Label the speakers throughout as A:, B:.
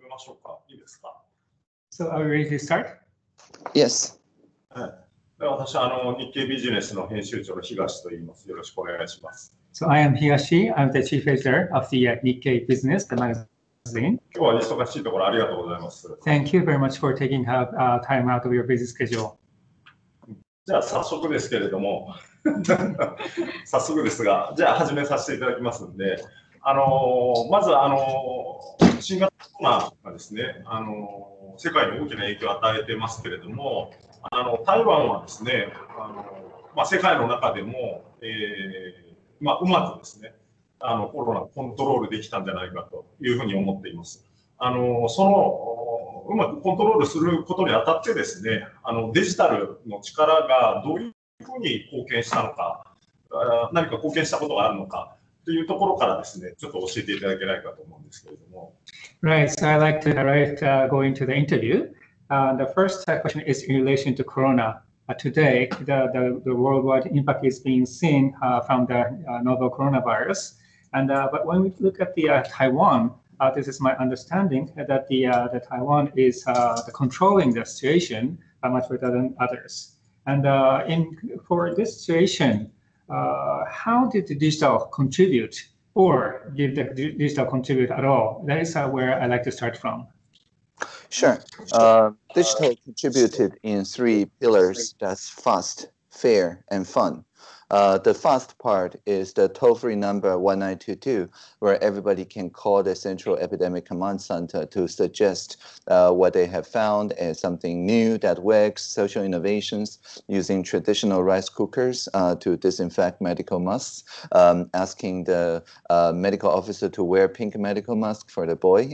A: めましょうか。いいですか。
B: So are we ready to start?
C: Yes.
A: はい。で私日経ビジネスの編集長の東と言います。よろしくお願いします。
B: So I am Higashi. I'm the chief editor of the Nikkei Business, the magazine.
A: 今日は忙しいところありがとうございます。
B: Thank you very much for taking time out of your busy schedule.
A: じゃあ早速ですけれども、早速ですが、じゃあ始めさせていただきますので、まず新型コロナがですね、世界に大きな影響を与えてますけれども、台湾はですね、世界の中でも、うまくですね、コロナをコントロールできたんじゃないかというふうに思っています。うまくコントロールすることにあたってですね、デジタルの力がどういうふうに貢献したのか、何か貢献したことがあるのかというところからですね、ちょっと教えていただけないかと思うんですけれども。
B: Right, so I'd like to go into the interview. The first question is in relation to Corona. Today, the worldwide impact is being seen from the novel coronavirus. But when we look at the Taiwan, this is my understanding that the Taiwan is controlling the situation much better than others. And for this situation, how did the digital contribute, or did the digital contribute at all? That is where I'd like to start from.
C: Sure. Digital contributed in 3 pillars. That's fast, fair, and fun. The fast part is the toll-free number 1922, where everybody can call the Central Epidemic Command Center to suggest what they have found as something new that works, social innovations, using traditional rice cookers to disinfect medical masks, asking the medical officer to wear pink medical mask for the boy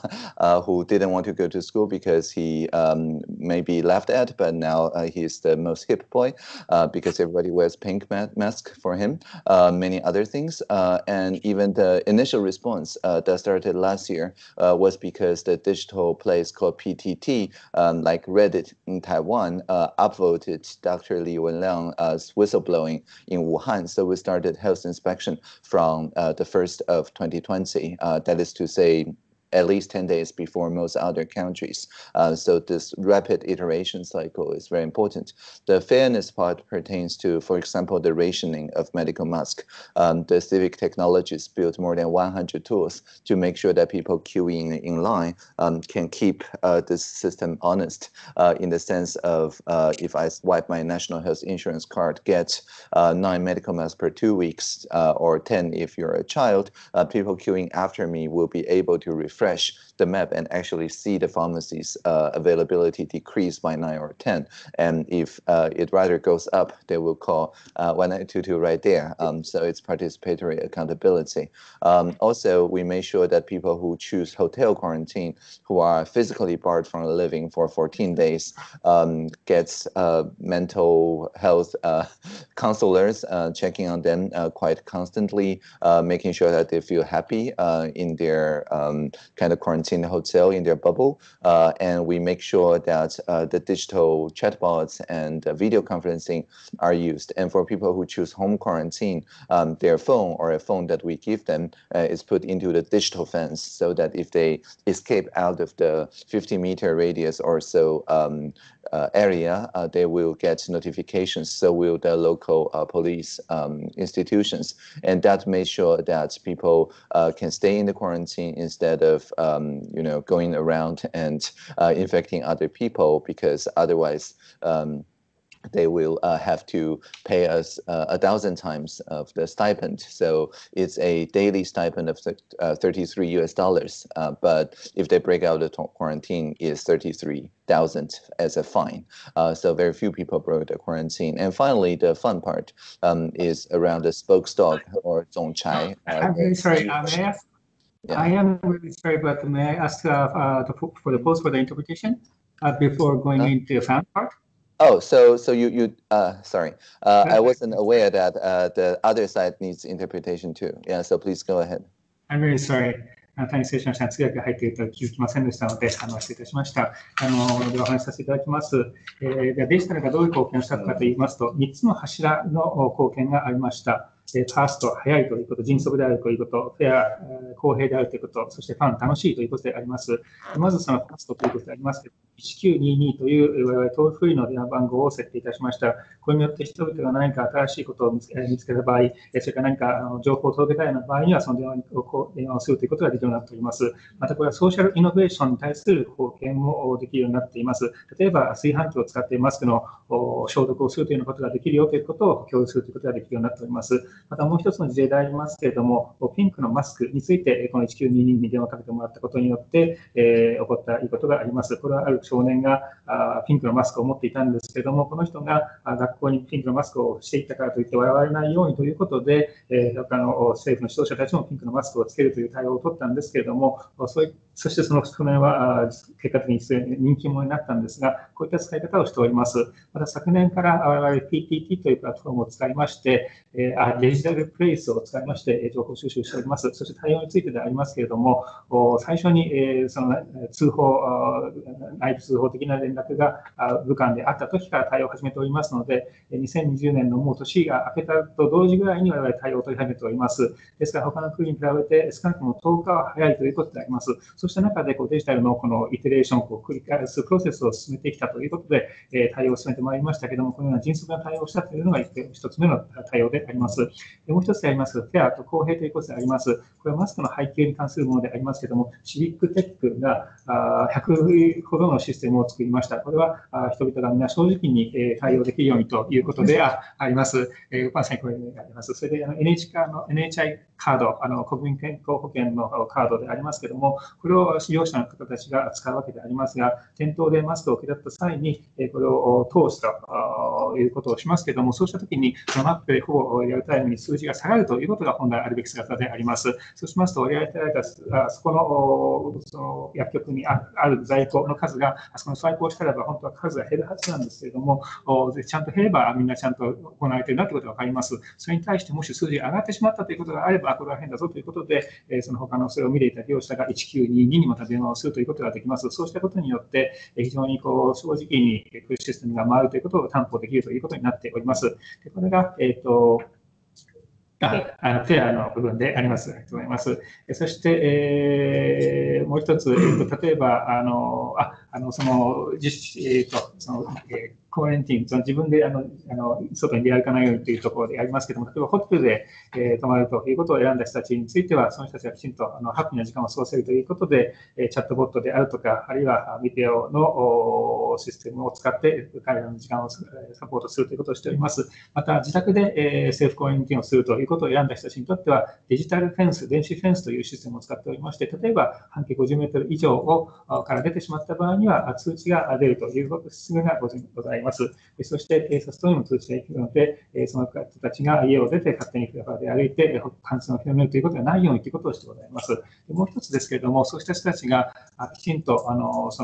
C: who didn't want to go to school because he may be laughed at, but now he's the most hip boy because everybody wears pink mask for him, many other things, and even the initial response that started last year was because the digital place called PTT, like Reddit in Taiwan, upvoted Dr. Li Wenliang's whistleblowing in Wuhan. So we started health inspection from the 1st of 2020. That is to say, at least 10 days before most other countries. So this rapid iteration cycle is very important. The fairness part pertains to, for example, the rationing of medical masks. The Civic Technologies built more than 100 tools to make sure that people queuing in line can keep this system honest in the sense of if I swipe my national health insurance card, get 9 medical masks per 2 weeks or 10 if you're a child, people queuing after me will be able to refresh the map and actually see the pharmacy's availability decrease by 9 or 10. And if it rather goes up, they will call 1922 right there. So it's participatory accountability. Also, we made sure that people who choose hotel quarantine, who are physically barred from living for 14 days, gets mental health counselors checking on them quite constantly, making sure that they feel happy in their kind of quarantine hotel in their bubble, and we make sure that the digital chatbots and video conferencing are used. And for people who choose home quarantine, their phone or a phone that we give them is put into the digital fence so that if they escape out of the 50-meter radius or so area, they will get notifications. So will the local police institutions, and that makes sure that people can stay in the quarantine instead of going around and infecting other people, because otherwise they will have to pay us 1,000 times of the stipend. So it's a daily stipend of $33 US, but if they break out the quarantine, is 33,000 as a fine. So very few people broke the quarantine. And finally, the fun part is around the spokesdog or zongchai.
B: I'm very sorry. May I ask? Yeah. I am really sorry, but may I ask for the pause for the interpretation before going into the fun part?
C: Oh, so you sorry, I wasn't aware that the other side needs interpretation too. Yeah, so please go ahead.
B: I'm very sorry. 大変失礼しました。通訳が入っていると気づきませんでしたので、失礼いたしました。ではお話しさせていただきます。デジタルがどういう貢献をしたかといいますと、3つの柱の貢献がありました。 ファースト、早いということ、迅速であるということ、フェア、公平であるということ、そしてファン、楽しいということであります。まずそのファーストということでありますけど、1922という我々トールフリーの電話番号を設定いたしました。これによって人々が何か新しいことを見つけた場合、それから何か情報を届けたいような場合には、その電話をするということができるようになっております。またこれはソーシャルイノベーションに対する貢献もできるようになっています。例えば、炊飯器を使ってマスクの消毒をするというようなことができるよということを共有するということができるようになっております。またもう一つの事例でありますけれども、ピンクのマスクについて、この1922に電話をかけてもらったことによって、起こったいいことがあります。これはある少年がピンクのマスクを持っていたんですけれども、この人が学校にピンクのマスクをしていったからといって笑われないようにということで、他の政府の指導者たちもピンクのマスクをつけるという対応を取ったんですけれども、そしてその少年は結果的に人気者になったんですが、こういった使い方をしております。また昨年から我々 PTT というプラットフォームを使いまして、デジタルプレイスを使いまして情報収集しております。そして対応についてでありますけれども、最初にその通報、内部通報的な連絡が武漢であった時から対応を始めておりますので、2020年のもう年が明けたと同時ぐらいに我々対応を取り始めております。ですから他の国に比べて少なくとも10日は早いということであります。そうした中でデジタルのこのイテレーションを繰り返すプロセスを進めてきたということで、対応を進めてまいりましたけれども、このような迅速な対応をしたというのが一つ目の対応であります。もう一つであります、フェアと公平ということであります。これはマスクの背景に関するものでありますけれども、シビックテックが100ほどのシステムを作りました。これは人々がみんな正直に対応できるようにということであります。まさにこれがあります。それでNHI カード、国民健康保険のカードでありますけれども、これを使用者の方たちが使うわけでありますが、店頭でマスクを受け取った際に、これを通すということをしますけれども、そうしたときに、マップでほぼリアルタイムに数字が下がるということが本来あるべき姿であります。そうしますと、リアルタイムがそこのその薬局にある在庫の数が、あそこに在庫したらば、本当は数が減るはずなんですけれども、ちゃんと減れば、みんなちゃんと行われているなということが分かります。それに対して、もし数字が上がってしまったということがあれば、これは変だぞということで、その他のそれを見ていた利用者が1922にまた電話をするということができます。そうしたことによって、非常に正直にシステムが回るということを担保できるということになっております。でこれが、フェアの部分であります。ありがとうございます。そして、もう一つ、例えば、コアレンティン、自分で外に出歩かないようにというところでありますけれども、例えばホテルで泊まるということを選んだ人たちについては、その人たちがきちんとハッピーな時間を過ごせるということで、チャットボットであるとか、あるいはビデオのシステムを使って彼らの時間をサポートするということをしております。また、自宅でセルフコアレンティンをするということを選んだ人たちにとっては、デジタルフェンス、電子フェンスというシステムを使っておりまして、例えば半径50メートル以上から出てしまった場合には、通知が出るという仕組みがございます。そして、警察等にも通知がいくので、その方たちが家を出て勝手にフラフラで歩いて感染を広めるということがないようにということをしてございます。もう一つですけれども、そうした人たちがきちんと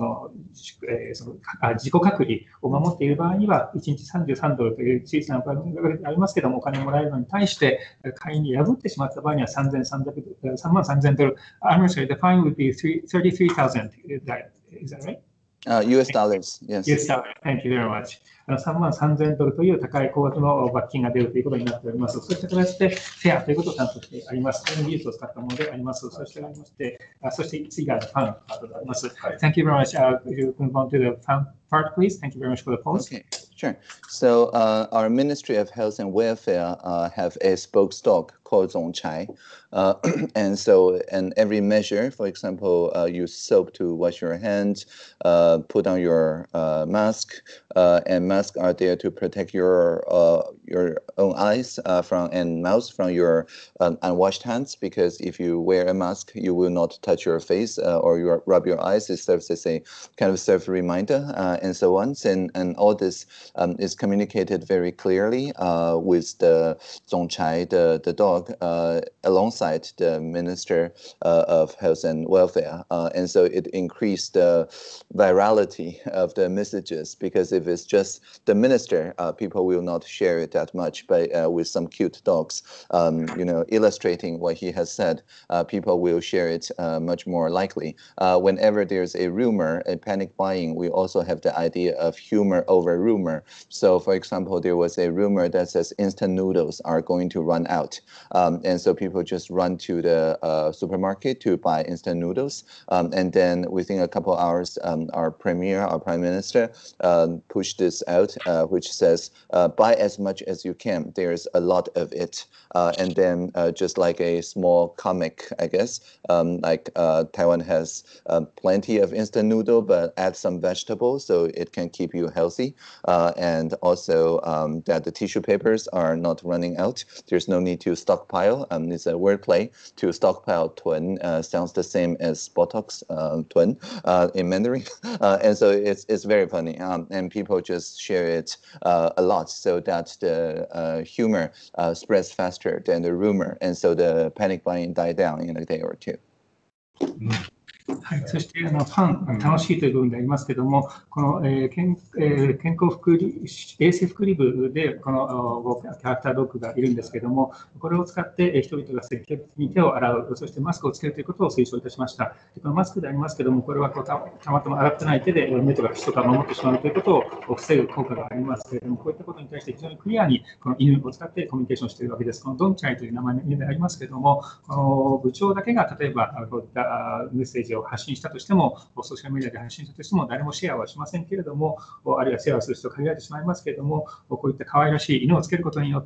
B: 自己隔離を守っている場合には、1日33ドルという小さなお金がありますけれども、お金をもらえるのに対して、仮に破ってしまった場合には3万3000ドル。I'm sorry, the fine would be 33,000. Is that right?
C: US dollars, yes.
B: US dollars. Thank you very much. 3万3000ドルという高い高額の罰金が出るということになっております。そうした形でフェアということを担保してあります。この技術を使ったものであります。そして次がファンパートであります。Thank you very much. You can go to the fun part, please. Thank you very much for the post.
C: Okay, sure. So our Ministry of Health and Welfare have a spoke stock called Zongchai. And every measure, for example, use soap to wash your hands, put on your mask, and masks are there to protect your own eyes and mouth from your unwashed hands, because if you wear a mask, you will not touch your face or rub your eyes. It serves as a kind of self-reminder and so on. And all this is communicated very clearly with the Zongchai, the dog, dog alongside the Minister of Health and Welfare. And so it increased the virality of the messages, because if it's just the minister, people will not share it that much. But with some cute dogs, illustrating what he has said, people will share it much more likely. Whenever there's a rumor, a panic buying, we also have the idea of humor over rumor. So, for example, there was a rumor that says instant noodles are going to run out. And so people just run to the supermarket to buy instant noodles. And then within a couple hours, our premier, our prime minister, pushed this out, which says, buy as much as you can. There's a lot of it. And then just like a small comic, I guess, Taiwan has plenty of instant noodle, but add some vegetables so it can keep you healthy. And also that the tissue papers are not running out. There's no need to stockpile. It's a wordplay. To stockpile, 囤 sounds the same as Botox, 囤 in Mandarin. And so it's very funny. And people just share it a lot, so that the humor spreads faster than the rumor. And so the panic buying died down in a day or two.
B: はい、そしてファン、楽しいという部分でありますけれども、この、健康福利衛生福利部でこのキャラクタードッグがいるんですけれども、これを使って人々が積極的に手を洗う、そしてマスクをつけるということを推奨いたしました。でこのマスクでありますけれども、これはたまたま洗ってない手で目とか口とか守ってしまうということを防ぐ効果がありますけれども、こういったことに対して非常にクリアにこの犬を使ってコミュニケーションしているわけです。このドンチャイという名前でありますけれども、この部長だけが例えばこういったメッセージを発信したとしても、ソーシャルメディアで発信したとしても、誰もシェアはしませんけれども、あるいはシェアをする人が限られてしまいますけれども、こういった可愛らしい犬をつけることによって、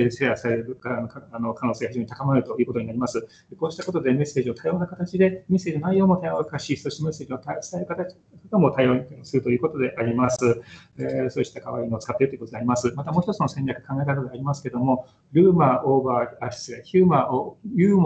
B: シェアされる可能性が非常に高まるということになります。こうしたことでメッセージを多様な形で、メッセージの内容も多様化し、そしてメッセージを伝える方も多様にするということであります。そうした可愛い犬を使っているということであります。またもう一つの戦略、考え方でありますけれども、ユーモアオーバールー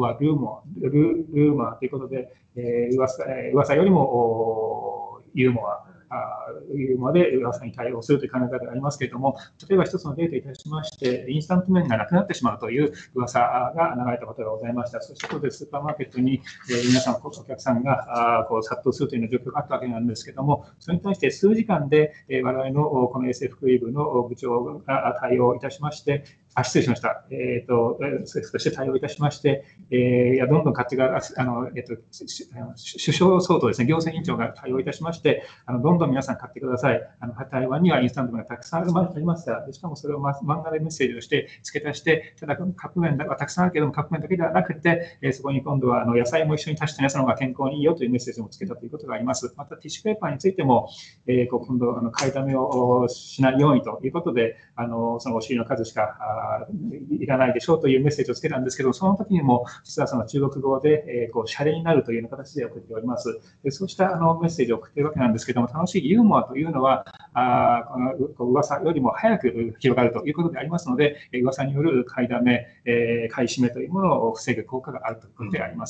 B: モアということで、噂よりもユーモアで噂に対応するという考え方がありますけれども、例えば一つの例といたしまして、インスタント麺がなくなってしまうという噂が流れたことがございました。そしてここでスーパーマーケットに皆さん、お客さんが殺到するというような状況があったわけなんですけれども、それに対して数時間で我々のこの衛生福利部の部長が対応いたしまして、失礼しました。そして対応いたしまして、どんどん買ってが、首相相当ですね、行政委員長が対応いたしまして、どんどん皆さん買ってください。台湾にはインスタント麺がたくさんありました。しかもそれを漫画でメッセージをして付け足して、ただカップ麺はたくさんあるけども、カップ麺だけではなくて、そこに今度は野菜も一緒に足して、その方が健康にいいよというメッセージも付けたということがあります。またティッシュペーパーについても、今度買いだめをしないようにということで、そのお尻の数しかいらないでしょうというメッセージをつけたんですけど、その時にも実はその中国語でシャレになるというような形で送っております。そうしたメッセージを送っているわけなんですけども、楽しいユーモアというのはこの噂よりも早く広がるということでありますので、噂による買いだめ、買い占めというものを防ぐ効果があるということであります。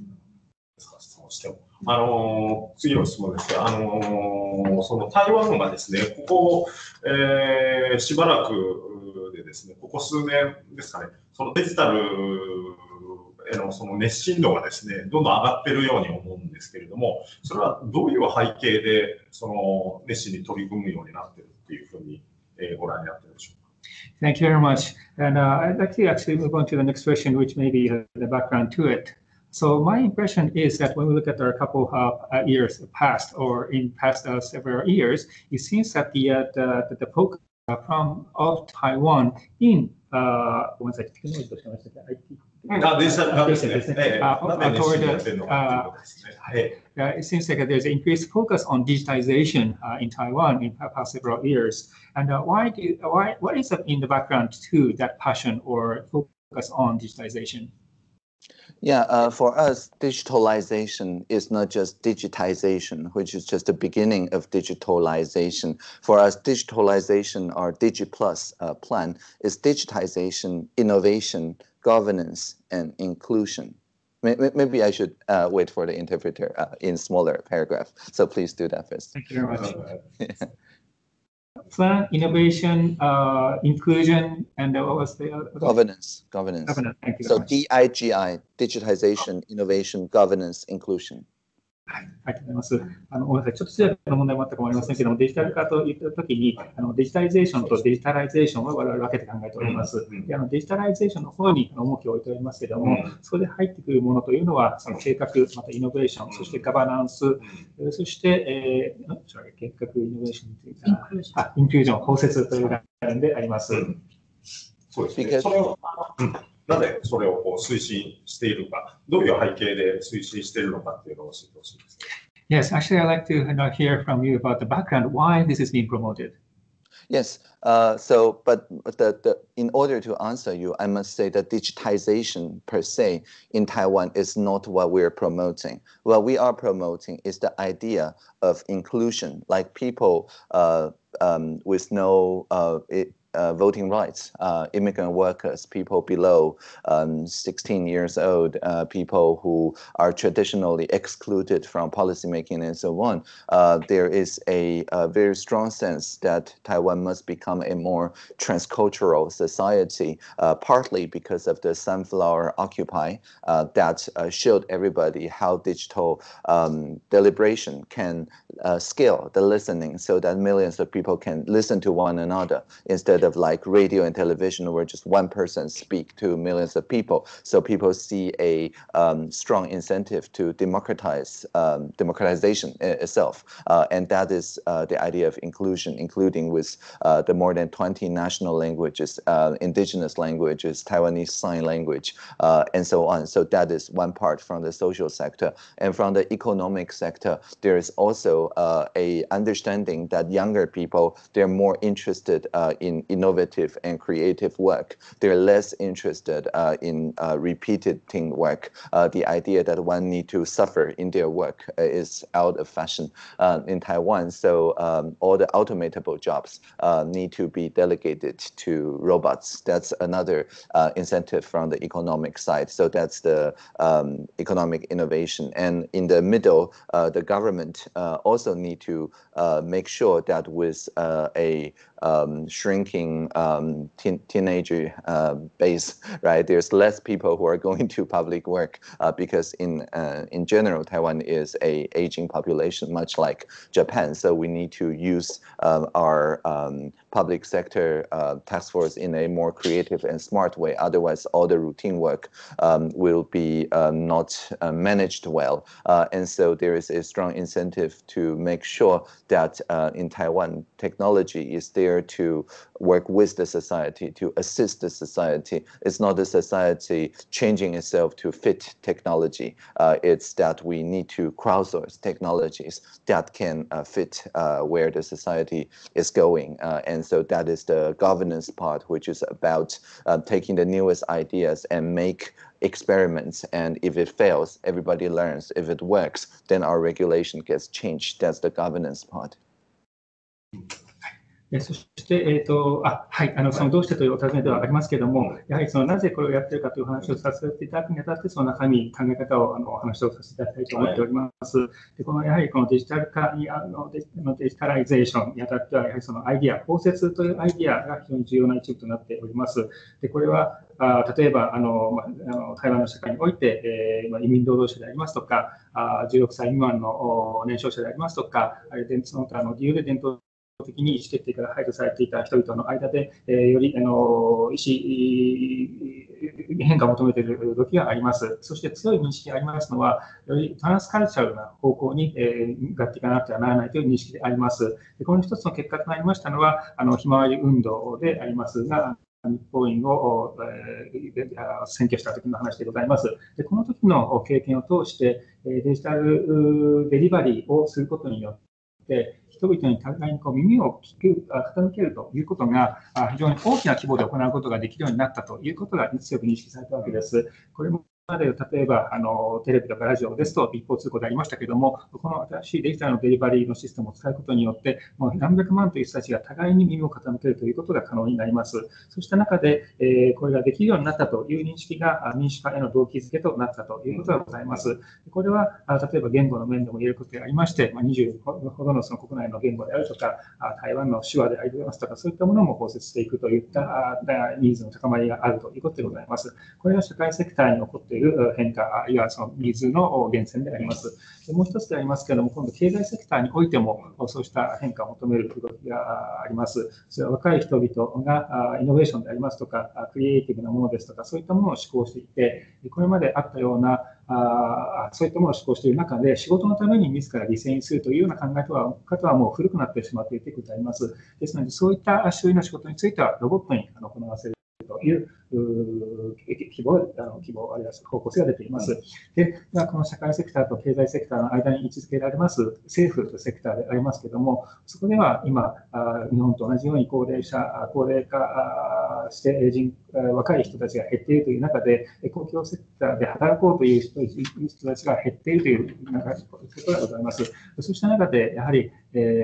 A: 次の質問ですが、その台湾がですね、ここ、しばらくでですね、ここ数年ですかね、そのデジタルへのその熱心度がですね、どんどん上がっているように思うんですけれども、それはどういう背景でその熱心に取り組むようになっているというふうにご覧になっているでしょうか。
B: Thank you very much. And I'd like to actually move on to the next question, which may be the background to it. So my impression is that when we look at our couple of years past, or in past several years, it seems that the focus from of Taiwan in it seems like there's increased focus on digitization in Taiwan in past several years. And what is in the background to that passion or focus on digitization?
C: Yeah, for us, digitalization is not just digitization, which is just the beginning of digitalization. For us, digitalization, our DigiPlus plan, is digitization, innovation, governance, and inclusion. Maybe I should wait for the interpreter in smaller paragraph. So please do that first.
B: Thank you very much. plan, innovation, inclusion, and what was the other?
C: Governance.
B: Governance. Thank you
C: So
B: very much.
C: DIGI, digitization, innovation, governance, inclusion.
B: はい、ありがとうございます。ごめんなさい、ちょっと通訳の問題もあったかもしれませんけども、デジタル化といったときに、デジタリゼーションとデジタライゼーションを我々分けて考えております。でデジタライゼーションの方に重きを置いておりますけれども、そこで入ってくるものというのは、その計画、またイノベーション、そしてガバナンス、そして、計画、イノベーションというか、インクルージョン、包摂という概念であります。
A: そうですね。それをなぜそれを推進しているか、どういう背景で推進しているのかっていうのを教えてほしいです。
B: Yes, actually, I'd like to hear from you about the background, why this is being promoted.
C: Yes. But in order to answer you, I must say that digitization per se in Taiwan is not what we're promoting. What we are promoting is the idea of inclusion, like people with no voting rights, immigrant workers, people below 16 years old, people who are traditionally excluded from policymaking and so on. There is a very strong sense that Taiwan must become a more transcultural society, partly because of the Sunflower Occupy that showed everybody how digital deliberation can scale the listening so that millions of people can listen to one another instead of like radio and television where just one person speak to millions of people. So people see a strong incentive to democratization itself. And that is the idea of inclusion, including with the more than 20 national languages, indigenous languages, Taiwanese Sign Language, and so on. So that is one part from the social sector. And from the economic sector, there is also a understanding that younger people, they're more interested in innovative and creative work. They're less interested in repeating work. The idea that one need to suffer in their work is out of fashion in Taiwan. So all the automatable jobs need to be delegated to robots. That's another incentive from the economic side. So that's the economic innovation. And in the middle, the government also need to make sure that with a shrinking teenager base, right? There's less people who are going to public work because in general, Taiwan is a aging population, much like Japan. So we need to use our public sector task force in a more creative and smart way. Otherwise, all the routine work will be not managed well. And so there is a strong incentive to make sure that in Taiwan, technology is there to work with the society, to assist the society. It's not the society changing itself to fit technology. It's that we need to crowdsource technologies that can fit where the society is going. And so that is the governance part, which is about taking the newest ideas and make experiments. And if it fails, everybody learns. If it works, then our regulation gets changed. That's the governance part.
B: そして、はい、そのどうしてというお尋ねではありますけれども、やはりそのなぜこれをやっているかという話をさせていただくにあたって、その中身、考え方をお話をさせていただきたいと思っております。でやはりこのデジタル化にデジタライゼーションにあたっては、やはりそのアイディア、包摂というアイディアが非常に重要な一部となっております。でこれは例えば台湾の社会において、移民労働者でありますとか、16歳未満の年少者でありますとか、その他の理由で伝統的に意思決定から排除されていた人々の間で、より意思変化を求めている動きがあります。そして強い認識がありますのは、よりトランスカルチャルな方向に向かっていかなくてはならないという認識であります。でこの一つの結果となりましたのは、ひまわり運動でありますが、日本院を選挙した時の話でございます。でこの時の経験を通して、デジタルデリバリーをすることによって、人々に互いに耳を傾けるということが非常に大きな規模で行うことができるようになったということが強く認識されたわけです。これもまで例えばテレビとかラジオですと一方通行でありましたけれども、この新しいデジタルのデリバリーのシステムを使うことによって、もう何百万という人たちが互いに耳を傾けるということが可能になります。そうした中で、これができるようになったという認識が民主化への動機づけとなったということがございます。これは例えば言語の面でも言えることがありまして、20ほどのその国内の言語であるとか、台湾の手話でありますとか、そういったものも包摂していくといったニーズの高まりがあるということでございます。これが社会セクターに起こっている変化、あるいはそのニーズの源泉であります。もう一つでありますけれども、今度経済セクターにおいてもそうした変化を求める動きがあります。それは若い人々がイノベーションでありますとか、クリエイティブなものですとか、そういったものを志向していて、これまであったようなそういったものを志向している中で、仕事のために自ら犠牲にするというような考え方はもう古くなってしまっているということであります。ですので、そういった種類の仕事についてはロボットに行わせるという希望、あるいは方向性が出ています。で、この社会セクターと経済セクターの間に位置づけられます政府セクターでありますけれども、そこでは今、日本と同じように高齢化して若い人たちが減っているという中で、公共セクターで働こうという人たちが減っているということがございます。そうした中で、やはり、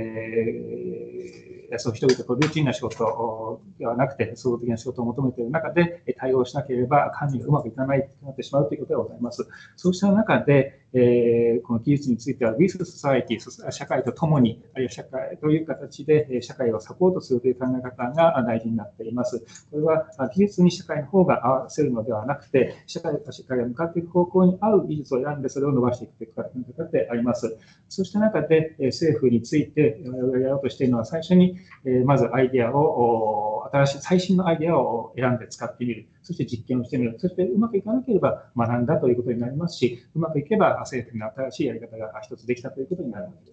B: そう人々とルーチンな仕事ではなくて、総合的な仕事を求めている中で対応しなければ管理がうまくいかないとなってしまうということがございます。そうした中で、この技術については、with society、社会とともに、あるいは社会という形で社会をサポートするという考え方が大事になっています。これは技術に社会の方が合わせるのではなくて、社会が向かっていく方向に合う技術を選んでそれを伸ばしていくという考え方であります。そうした中で、政府についてやろうとしているのは、最初にまずアイデアを、最新のアイデアを選んで使ってみる。そして実験をしてみる。そしてうまくいかなければ学んだということになりますし、うまくいけば政府に新しいやり方が一つできたということになるわけです。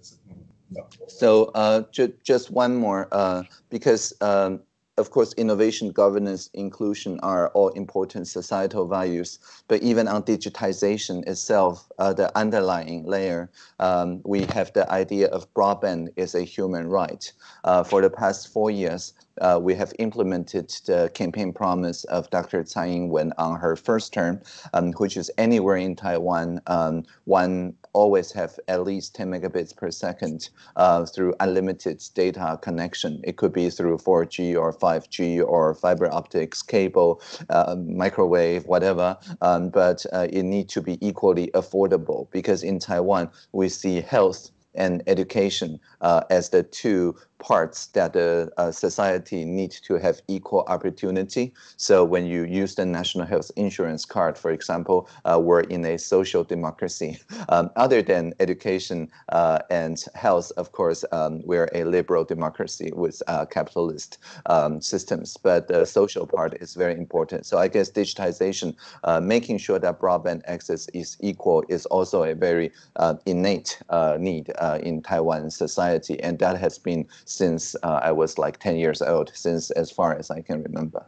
C: So just one more, because of course, innovation, governance, inclusion are all important societal values. But even on digitization itself, the underlying layer, we have the idea of broadband is a human right. For the past 4 years, we have implemented the campaign promise of Dr. Tsai Ing-wen on her first term, which is anywhere in Taiwan, one always have at least 10 megabits per second through unlimited data connection. It could be through 4G or 5G or fiber optics, cable, microwave, whatever, but it needs to be equally affordable, because in Taiwan, we see health and education as the two parts that the society needs to have equal opportunity. So when you use the National Health Insurance card, for example, we're in a social democracy. Other than education and health, of course, we're a liberal democracy with capitalist systems, but the social part is very important. So I guess digitization, making sure that broadband access is equal is also a very innate need in Taiwan society, and that has been since I was like 10 years old, since as far as I can remember.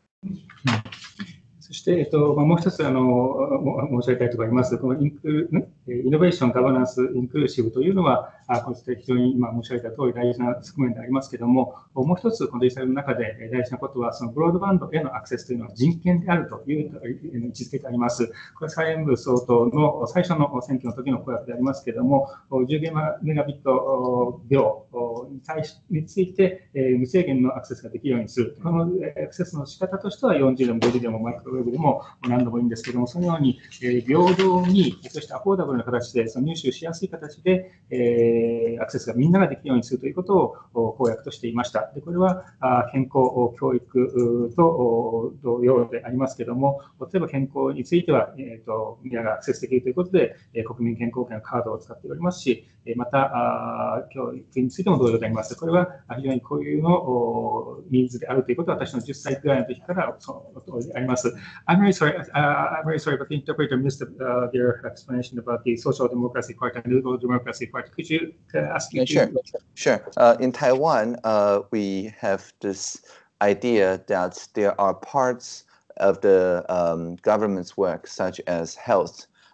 B: そして、もう一つ申し上げたいと思います。このイノベーション、ガバナンス、インクルーシブというのは、こうして非常に今申し上げた通り大事な側面でありますけれども、もう一つこのデジタルの中で大事なことは、そのブロードバンドへのアクセスというのは人権であるという位置づけてあります。これは蔡英文総統の最初の選挙の時の公約でありますけれども、10メガビット秒について無制限のアクセスができるようにする。このアクセスの仕方としては40でも50でもマイクロウェブでも何度もいいんですけども、そのように平等に、そしてアフォーダブルな形で、その入手しやすい形でアクセスがみんなができるようにするということを公約としていました。でこれは健康、教育と同様でありますけれども、例えば健康については、みんながアクセスできるということで、国民健康保険のカードを使っておりますし、また教育についても同様であります。これは非常に固有のニーズであるということは、私の10歳くらいの時からそうあります。I'm very sorry, but the interpreter missed their explanation about the social democracy part and liberal democracy part. Could you ask you?
C: Sure. In Taiwan, we have this idea that there are parts of the government's work, such as health,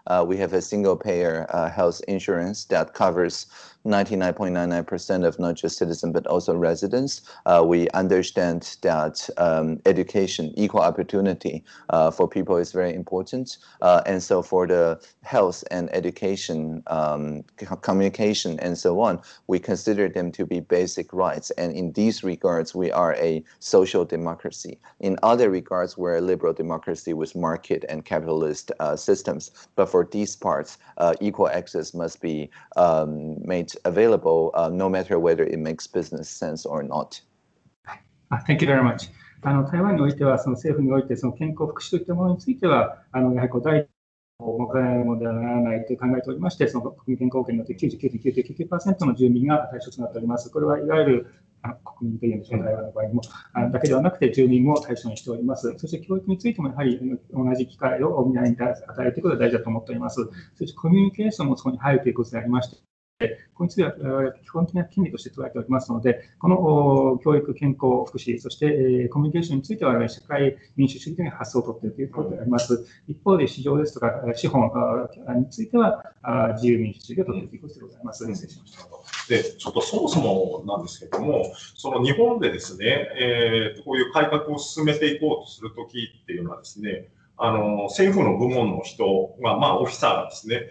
C: We have a single-payer health insurance that covers 99.99% of not just citizens but also residents. We understand that education, equal opportunity for people is very important. And so for the health and education, communication, and so on, we consider them to be basic rights. And in these regards, we are a social democracy. In other regards, we're a liberal democracy with market and capitalist systems. But for these parts, equal access must be made available, no matter whether it makes business sense or not.
B: Thank you very much. 台湾においては、その政府において、その健康福祉といったものについては、やはり第を持たないものではならないと考えておりまして、その国民健康保険によって 99.999% の住民が対象となっております。これはいわゆる国民というんでしょうか、台湾の場合もだけではなくて住民も対象にしております。そして教育についてもやはり同じ機会を皆に与えていくことが大事だと思っております。そしてコミュニケーションもそこに入るということでありまして、これについては基本的な権利として捉えておりますので、この教育、健康、福祉、そしてコミュニケーションについては社会民主主義的な発想をとっているということであります。一方で市場ですとか資本については自由民主主義をとっているということでございます。失礼しました。
A: で、ちょっとそもそもなんですけども、その日本でですね、こういう改革を進めていこうとするときっていうのはですね、政府の部門の人が、オフィサーがですね、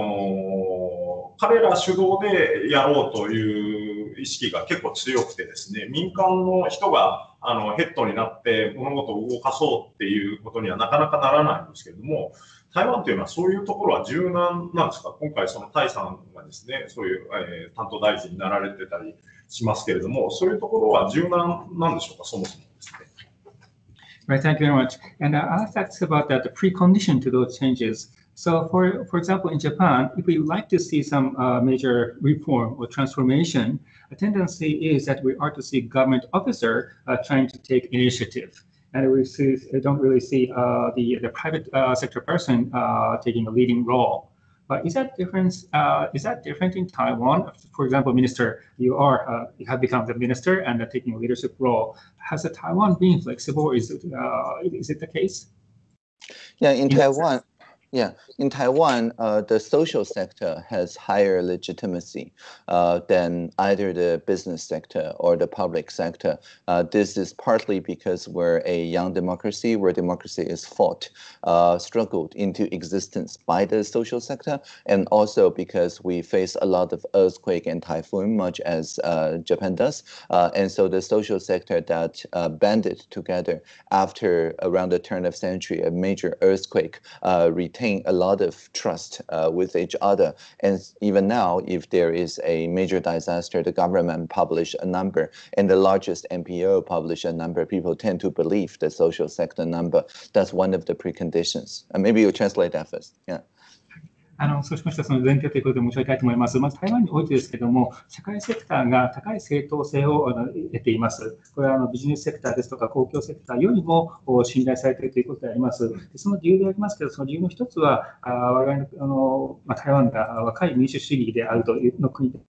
A: 彼ら主導でやろうという意識が結構強くてですね、民間の人がヘッドになって物事を動かそうっていうことにはなかなかならないんですけれども、台湾というのはそういうところは柔軟なんですか？今回そのタイさんがですね、そういう、担当大臣になられてたりしますけれども、そういうところは柔軟なんでしょうか、そもそもですね。
B: Right, thank you very much. And I'll ask about that, the precondition to those changes. So, for example, in Japan, if we would like to see some major reform or transformation, a tendency is that we are to see government officer trying to take initiative. And we don't really see the private sector person taking a leading role. But is that different in Taiwan? For example, minister, you have become the minister and taking a leadership role. Has Taiwan been flexible? Or is it the case?
C: Yeah, in Taiwan. Yeah, in Taiwan, the social sector has higher legitimacy than either the business sector or the public sector. This is partly because we're a young democracy where democracy is fought, struggled into existence by the social sector, and also because we face a lot of earthquake and typhoon, much as Japan does. And so the social sector that banded together after around the turn of century, a major earthquake, retain a lot of trust with each other. And even now, if there is a major disaster, the government publish a number, and the largest NPO publish a number. People tend to believe the social sector number. That's one of the preconditions. Maybe you translate that first. Yeah.
B: そうしましたらその前提ということで申し上げたいと思います。まず台湾においてですけれども、社会セクターが高い正当性を得ています。これはビジネスセクターですとか公共セクターよりも信頼されているということであります。その理由でありますけど、その理由の一つは、我々の台湾が若い民主主義であるというの国で、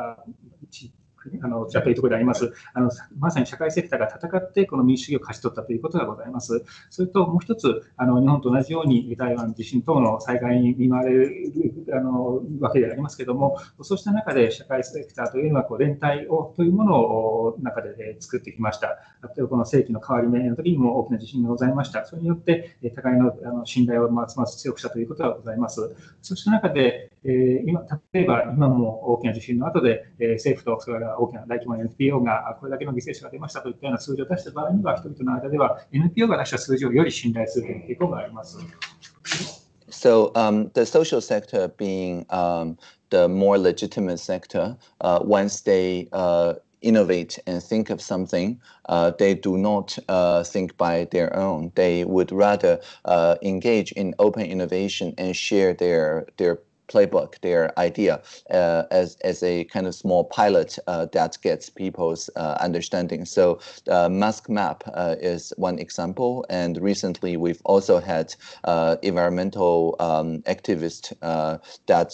B: だというところであります。まさに社会セクターが戦ってこの民主主義を勝ち取ったということがございます。それともう一つ、日本と同じように台湾地震等の災害に見舞われるわけでありますけれども、そうした中で社会セクターというのは連帯というものを中で作ってきました。例えばこの世紀の変わり目の時にも大きな地震がございました。それによって互いの信頼をますます強くしたということがございます。そうした中で、例えば今も大きな地震の後で、政府とそれから大きな大規模な NPO がこれだけの犠牲者が出ましたといったような数字を出した場合には、人々の間では NPO が出した数字をより信頼するという傾向があります。
C: So the social sector being the more legitimate sector, once they innovate and think of something, they do not think by their own. They would rather engage in open innovation and share their playbook, their idea as a kind of small pilot that gets people's understanding. So Mask Map is one example, and recently we've also had environmental activists that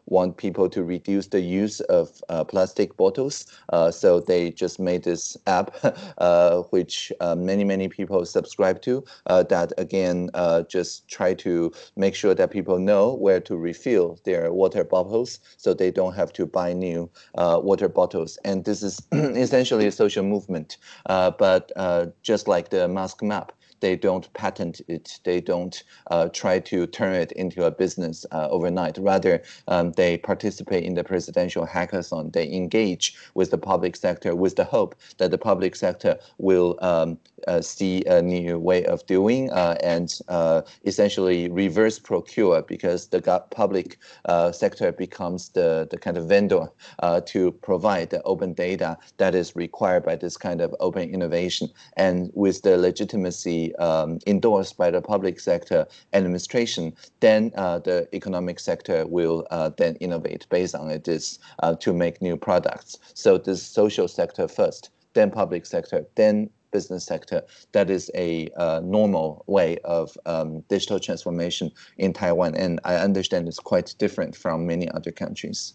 C: want people to reduce the use of plastic bottles. So they just made this app, which many people subscribe to, that again just try to make sure that people know where to refill their water bottles so they don't have to buy new water bottles. And this is essentially a social movement. But just like the mask map, they don't patent it. They don't try to turn it into a business overnight. Rather, they participate in the presidential hackathon. They engage with the public sector with the hope that the public sector will see a new way of doing and essentially reverse procure, because the public sector becomes the kind of vendor to provide the open data that is required by this kind of open innovation. And with the legitimacy endorsed by the public sector administration, then the economic sector will then innovate based on this to make new products. So this social sector first, then public sector, then business sector. That is a normal way of digital transformation in Taiwan. And I understand it's quite different from many other countries.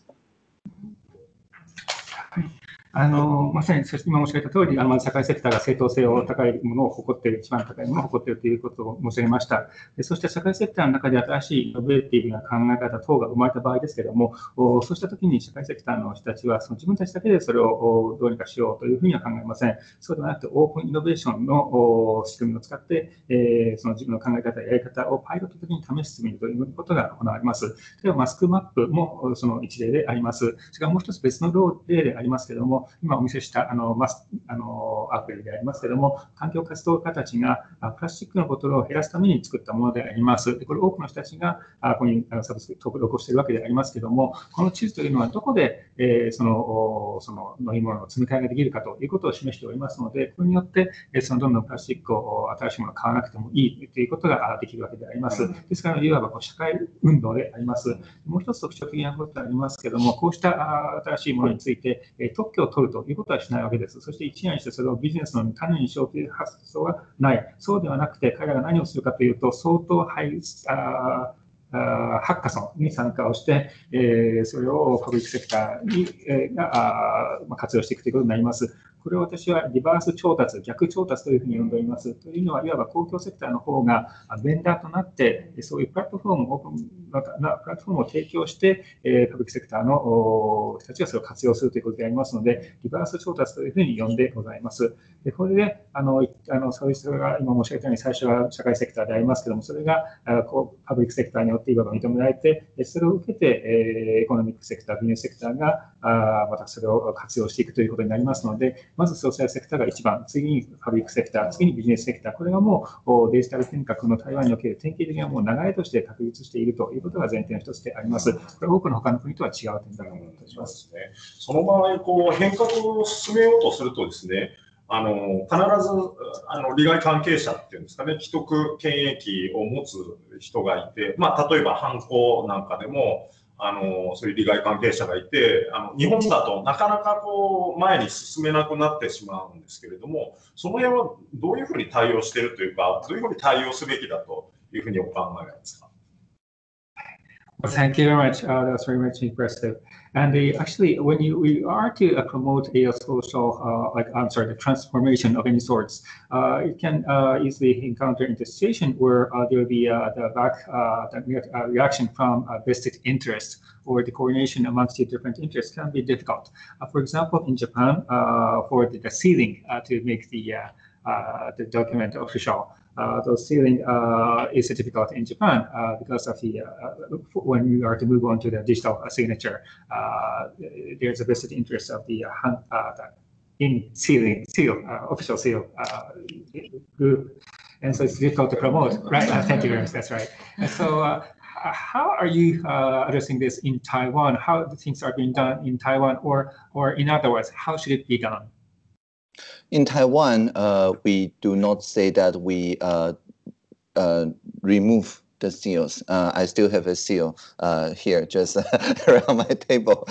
B: まさに今申し上げた通り、社会セクターが正当性を高いものを誇っている、一番高いものを誇っているということを申し上げました。そして社会セクターの中で新しいイノベーティブな考え方等が生まれた場合ですけれども、そうしたときに社会セクターの人たちは自分たちだけでそれをどうにかしようというふうには考えません。そうではなくて、オープンイノベーションの仕組みを使って、その自分の考え方ややり方をパイロット的に試してみるということが行われます。例えばマスクマップもその一例であります。それからもう一つ別の例でありますけれども、今お見せしたアプリでありますけれども、環境活動家たちがプラスチックのボトルを減らすために作ったものであります。これ多くの人たちがここにサブスク登録をしているわけでありますけれども、この地図というのはどこでその飲み物の積み替えができるかということを示しておりますので、これによってどんどんプラスチックを新しいものを買わなくてもいいということができるわけであります。ですから、いわば社会運動であります。もう一つ特徴的なことがありますけれども、こうした新しいものについて特許を取るということはしないわけです。そして一夜にしてそれをビジネスの種にしようという発想はない。そうではなくて、彼らが何をするかというと、相当ハッカソンに参加をして、それをパブリックセクターが活用していくということになります。これを私はリバース調達、逆調達というふうに呼んでおります。というのは、いわば公共セクターの方がベンダーとなって、そういうプラットフォームを提供して、パブリックセクターの人たちがそれを活用するということでありますので、リバース調達というふうに呼んでございます。でこれでそういう人が今申し上げたように、最初は社会セクターでありますけれども、それがパブリックセクターによっていわば認められて、それを受けてエコノミックセクター、ビジネスセクターがまたそれを活用していくということになりますので、まずソーシャルセクターが一番、次にパブリックセクター、次にビジネスセクター、これがもうデジタル変革の台湾における典型的なもう流れとして確立しているということが前提の一つであります。これは多くの他の国とは違う点だと思います。
A: その場合、変革を進めようとするとですね、必ず利害関係者っていうんですかね、既得権益を持つ人がいて、例えば犯行なんかでも、そういう利害関係者がいて、日本だとなかなか前に進めなくなってしまうんですけれども、その辺はどういうふうに対応しているというか、どういうふうに対応すべきだというふうにお考えなんですか。
B: Well, thank you very much. That was very much impressive. And actually, when we are to promote a social, the transformation of any sorts, it can easily encounter into a situation where there will be the reaction from vested interest, or the coordination amongst the different interests can be difficult. For example, in Japan, for the sealing to make the document official. The sealing is difficult in Japan because of the when we are to move on to the digital signature, there's a vested interest of the in seal official seal group, and so it's difficult to promote. Right? Thank you very much. That's right. And so. How are you addressing this in Taiwan? How things are being done in Taiwan, or in other words, how should it be done?
C: In Taiwan, we do not say that we remove the seals. I still have a seal here, just around my table.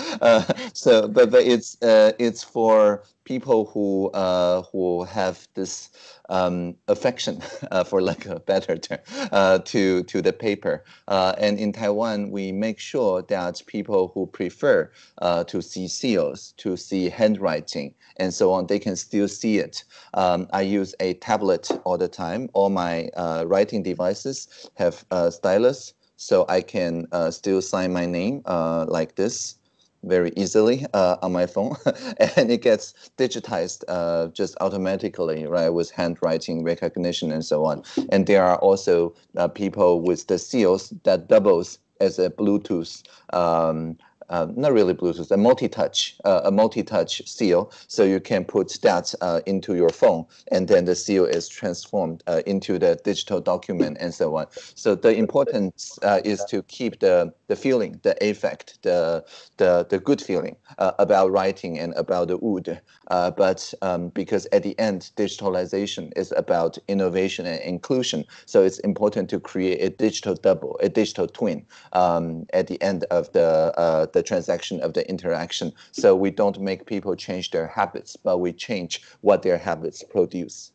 C: But it's for people who have this affection, for lack of a better term, to the paper. And in Taiwan, we make sure that people who prefer to see seals, to see handwriting, and so on, they can still see it. I use a tablet all the time. All my writing devices have stylus, so I can still sign my name like this very easily on my phone, and it gets digitized just automatically, right, with handwriting recognition and so on. And there are also people with the seals that doubles as a Bluetooth, not really Bluetooth, a multi-touch seal. So you can put that into your phone, and then the seal is transformed into the digital document and so on. So the importance is to keep the feeling, the affect, the good feeling about writing and about the wood. But because at the end, digitalization is about innovation and inclusion. So it's important to create a digital double, a digital twin at the end of the transaction of the interaction. So we don't make people change their habits, but we change what their habits produce.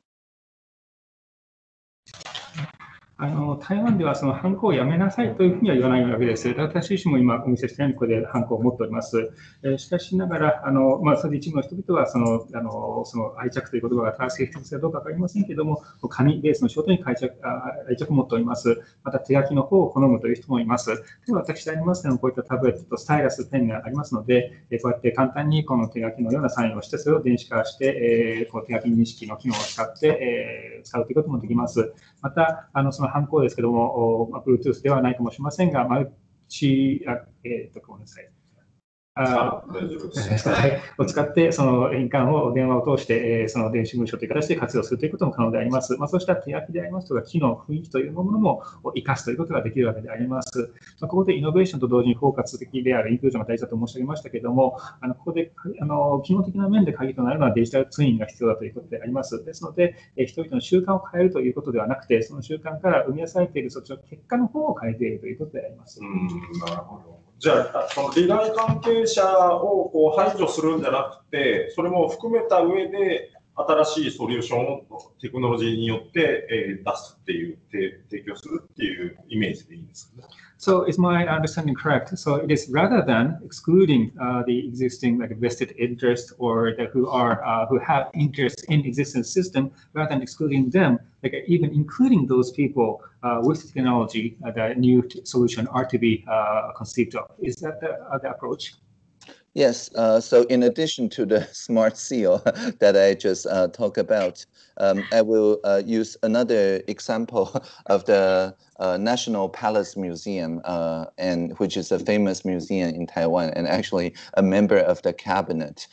B: 台湾ではそのハンコをやめなさいというふうには言わないわけです。私自身も今お見せしたようにここでハンコを持っております。しかしながら、それで一部の人々はその愛着という言葉が正しいかどうかわかりませんけれども、紙ベースの仕事に愛着を持っております。また手書きの方を好むという人もいます。では私でありますけども、こういったタブレットとスタイラス、ペンがありますので、こうやって簡単にこの手書きのようなサインをして、それを電子化して、この手書き認識の機能を使って、使うということもできます。また、そのハンコですけども、Bluetooth ではないかもしれませんが、マルチ、ごめんなさい。を使って、その印鑑を電話を通して、その電子文書という形で活用するということも可能であります。そうした手書きでありますとか、機能、雰囲気というものも生かすということができるわけであります。ここでイノベーションと同時に包括的であるインクルージョンが大事だと申し上げましたけれども、ここで機能的な面で鍵となるのはデジタルツインが必要だということであります。ですので、人々の習慣を変えるということではなくて、その習慣から生み出されているそっちの結果の方を変えているということであります。
A: なるほど。じゃあ、その利害関係者をこう排除するんじゃなくて、それも含めた上で、新しいソリューションをテクノロジーによって、出すっていう、提供するっていうイメージでいいんですかね。
B: So is my understanding correct? So it is rather than excluding the existing like vested interest or who have interest in existing system, rather than excluding them, like even including those people with technology, the new solution are to be conceived of. Is that the approach?
C: Yes, so in addition to the smart seal that I just talked about, I will use another example of the National Palace Museum, which is a famous museum in Taiwan and actually a member of the cabinet.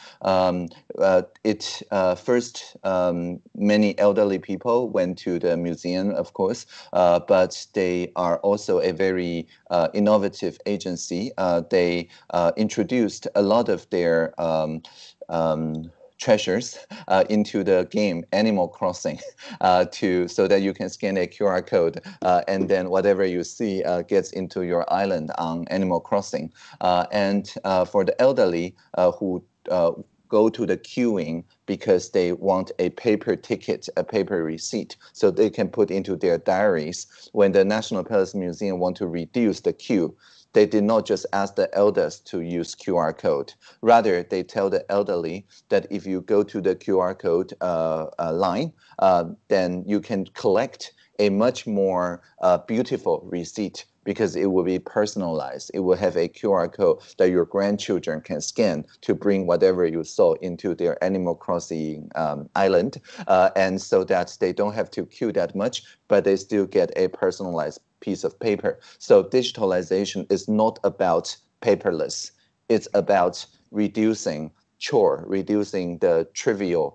C: First, many elderly people went to the museum, of course, but they are also a very innovative agency. They introduced a lot of their treasures into the game Animal Crossing so that you can scan a QR code and then whatever you see gets into your island on Animal Crossing. And for the elderly who go to the queuing because they want a paper ticket, a paper receipt, so they can put into their diaries. When the National Palace Museum want to reduce the queue, they did not just ask the elders to use QR code. Rather, they tell the elderly that if you go to the QR code line, then you can collect a much more beautiful receipt because it will be personalized. It will have a QR code that your grandchildren can scan to bring whatever you saw into their Animal Crossing island. And so that they don't have to queue that much, but they still get a personalized piece of paper. So digitalization is not about paperless. It's about reducing the trivial,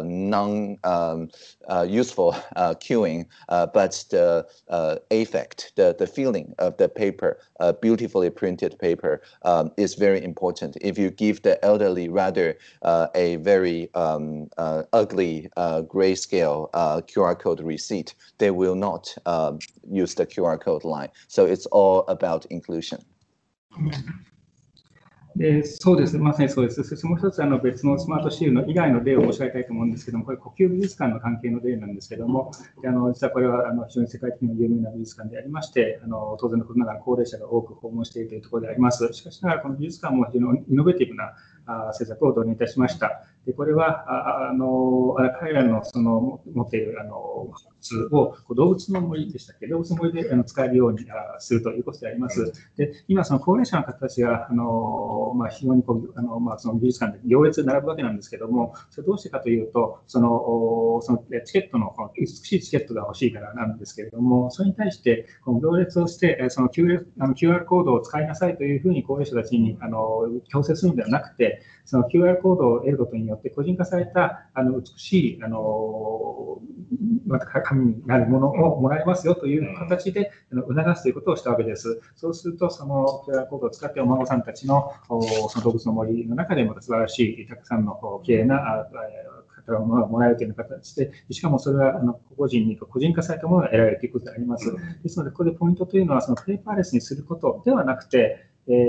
C: non-useful queuing, but the affect, the feeling of the paper, beautifully printed paper, is very important. If you give the elderly rather a very ugly grayscale QR code receipt, they will not use the QR code line. So it's all about inclusion.
B: でそうです、まさにそうです。そしてもう一つ別のスマートシールの以外の例を申し上げたいと思うんですけども、これ、呼吸美術館の関係の例なんですけども、実はこれは非常に世界的に有名な美術館でありまして、当然のことながら高齢者が多く訪問しているというところであります。しかしながら、この美術館も非常にイノベーティブな施策を導入いたしました。でこれは彼らの持っているを動物の森でしたっけ、動物の森で使えるようにするということであります。で今、高齢者の方たちが非常にその美術館で行列に並ぶわけなんですけども、それどうしてかというと、そのチケットの美しいチケットが欲しいからなんですけれども、それに対してこの行列をしてその QR コードを使いなさいというふうに高齢者たちに強制するのではなくて、その QR コードを得ることによって個人化された美しい紙になるものをもらえますよという形で促すということをしたわけです。そうすると、その QR コードを使ってお孫さんたちのその動物の森の中でも素晴らしいたくさんの綺麗なものがもらえるという形で、しかもそれは個々人に個人化されたものが得られるということであります。ですので、ここでポイントというのは、そのペーパーレスにすることではなくて、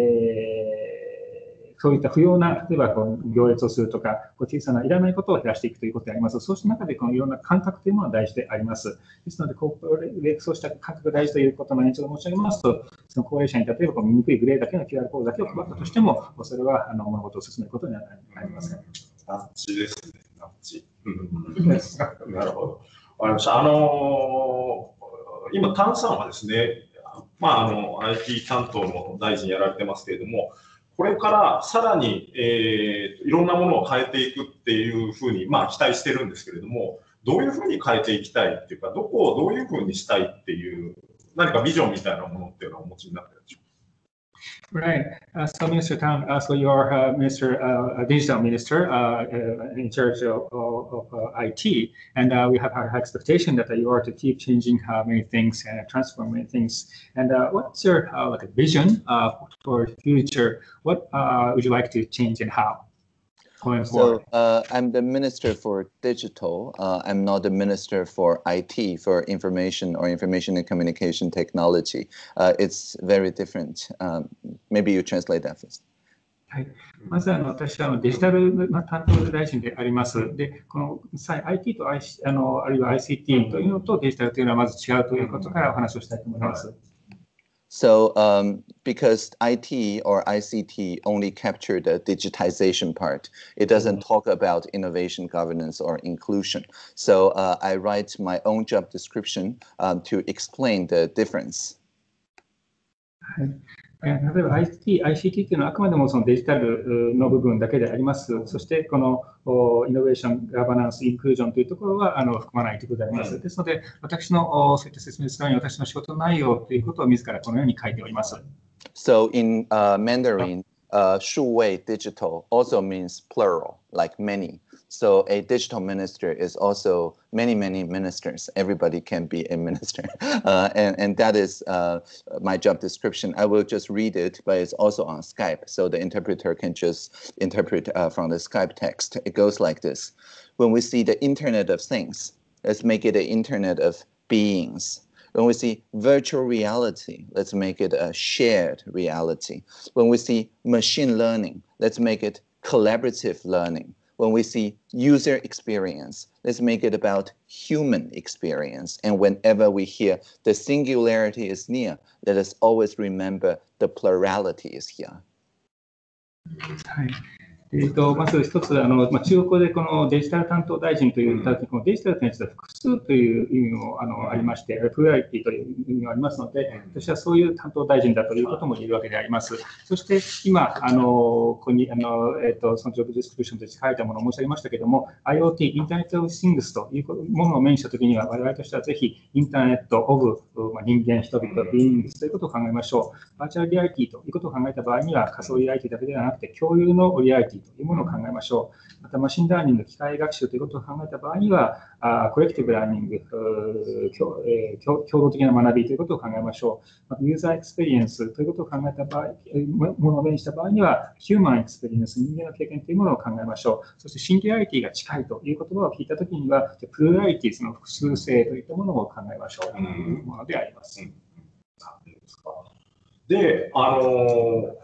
B: そういった不要な、例えば行列をするとか、小さないらないことを減らしていくということであります。そうした中で、いろんな感覚というものは大事であります。ですので、そうした感覚が大事ということの延長で申し上げますと、その高齢者に例えば見にくいグレーだけの QR コードだけを配ったとしても、それは物事を進めることにはなりません。
A: ナッチですね、ナッチ。なるほど。今、タンさんはですね、IT 担当の大臣やられてますけれども、これからさらに、いろんなものを変えていくっていうふうに、期待してるんですけれども、どういうふうに変えていきたいっていうか、どこをどういうふうにしたいっていう、何かビジョンみたいなものっていうのをお持ちになってるでしょうか。
B: Right. So, Minister Tang, so you're digital minister in charge of IT, and we have high expectation that you are to keep changing many things and transform many things. And what's your vision for the future? What would you like to change and how?
C: So I'm the minister for digital. I'm not the minister for IT, for information and communication technology. It's very different. Maybe you translate that first.
B: はい、まず私はデジタルの担当大臣であります。で、このIT と、あるいは ICT というのとデジタルというのはまず違うということからお話をしたいと思います。
C: So because IT or ICT only capture the digitization part, it doesn't talk about innovation, governance, or inclusion. So I write my own job description to explain the difference.
B: 例えば ICT というのはあくまでもそのデジタルの部分だけであります。そしてこのイノベーション、ガバナンス、インクルージョンというところは含まないということであります。ですので、私のそういった説明するように私の仕事内容ということを自らこのように書いております。
C: So in Mandarin, 数位 digital also means plural, like many. So a digital minister is also many ministers. Everybody can be a minister. And that is my job description. I will just read it, but it's also on Skype. So the interpreter can just interpret from the Skype text. It goes like this. When we see the Internet of Things, let's make it an Internet of Beings. When we see virtual reality, let's make it a shared reality. When we see machine learning, let's make it collaborative learning. When we see user experience, let's make it about human experience. And whenever we hear the singularity is near, let us always remember the plurality is here.
B: はい。まず一つ、中国でこのデジタル担当大臣というこのデジタルというのは複数という意味もありまして、プライオリティという意味がありますので、私はそういう担当大臣だということも言えるわけであります。そして今、ここにそのジョブディスクリプションとして書いたものを申し上げましたけれども、IoT、インターネット・オブ・シングスというものを目にしたときには、我々としてはぜひインターネット・オブ、人間、人々、ビーイングスということを考えましょう。バーチャルリアリティということを考えた場合には、仮想リアリティだけではなくて、共有のリアリティというものを考えましょう。また、マシンラーニング、機械学習ということを考えた場合には、コレクティブラーニング、共同的な学びということを考えましょう。また、ユーザーエクスペリエンスということを考えた場合、ものを目にした場合には、ヒューマンエクスペリエンス、人間の経験というものを考えましょう。そして、シンギュラリティが近いという言葉を聞いたときには、プルラリティ、その複数性といったものを考えましょうというものであります。
A: で、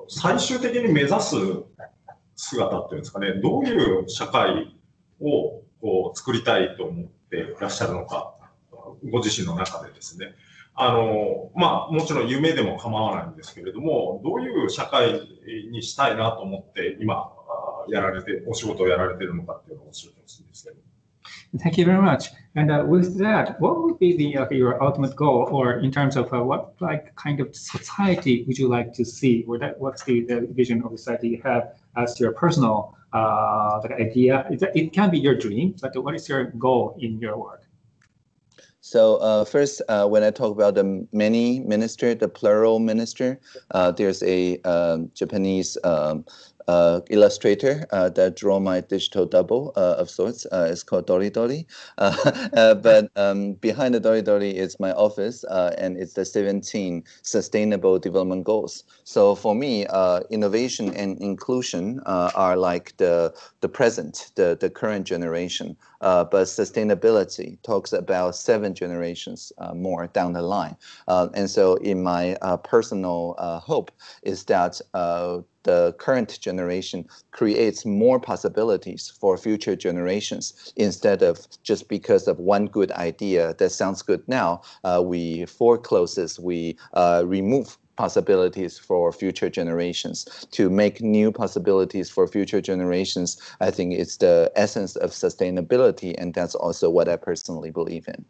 A: 最終的に目指す姿っていうんですかね、どういう社会をこう作りたいと思っていらっしゃるのか、ご自身の中でですね、もちろん夢でも構わないんですけれども、どういう社会にしたいなと思って今お仕事をやられているのかっていうのを教えてほしいんですけど。
B: Thank you very much. And with that, what would be your ultimate goal, or in terms of what kind of society would you like to see, or what's the vision of society you have as your personal idea? It can be your dream, but what is your goal in your work?
C: So first, when I talk about the many minister, the plural minister, there's a Japanese illustrator that draw my digital double of sorts. It's called Doridori. But behind the Doridori is my office, and it's the 17 Sustainable Development Goals. So for me, innovation and inclusion are like the present, the current generation. But sustainability talks about 7 generations more down the line. And so in my personal hope is that the current generation creates more possibilities for future generations instead of just because of one good idea that sounds good now, we forecloses, we remove possibilities for future generations. To make new possibilities for future generations, I think it's the essence of sustainability, and that's also what I personally believe in.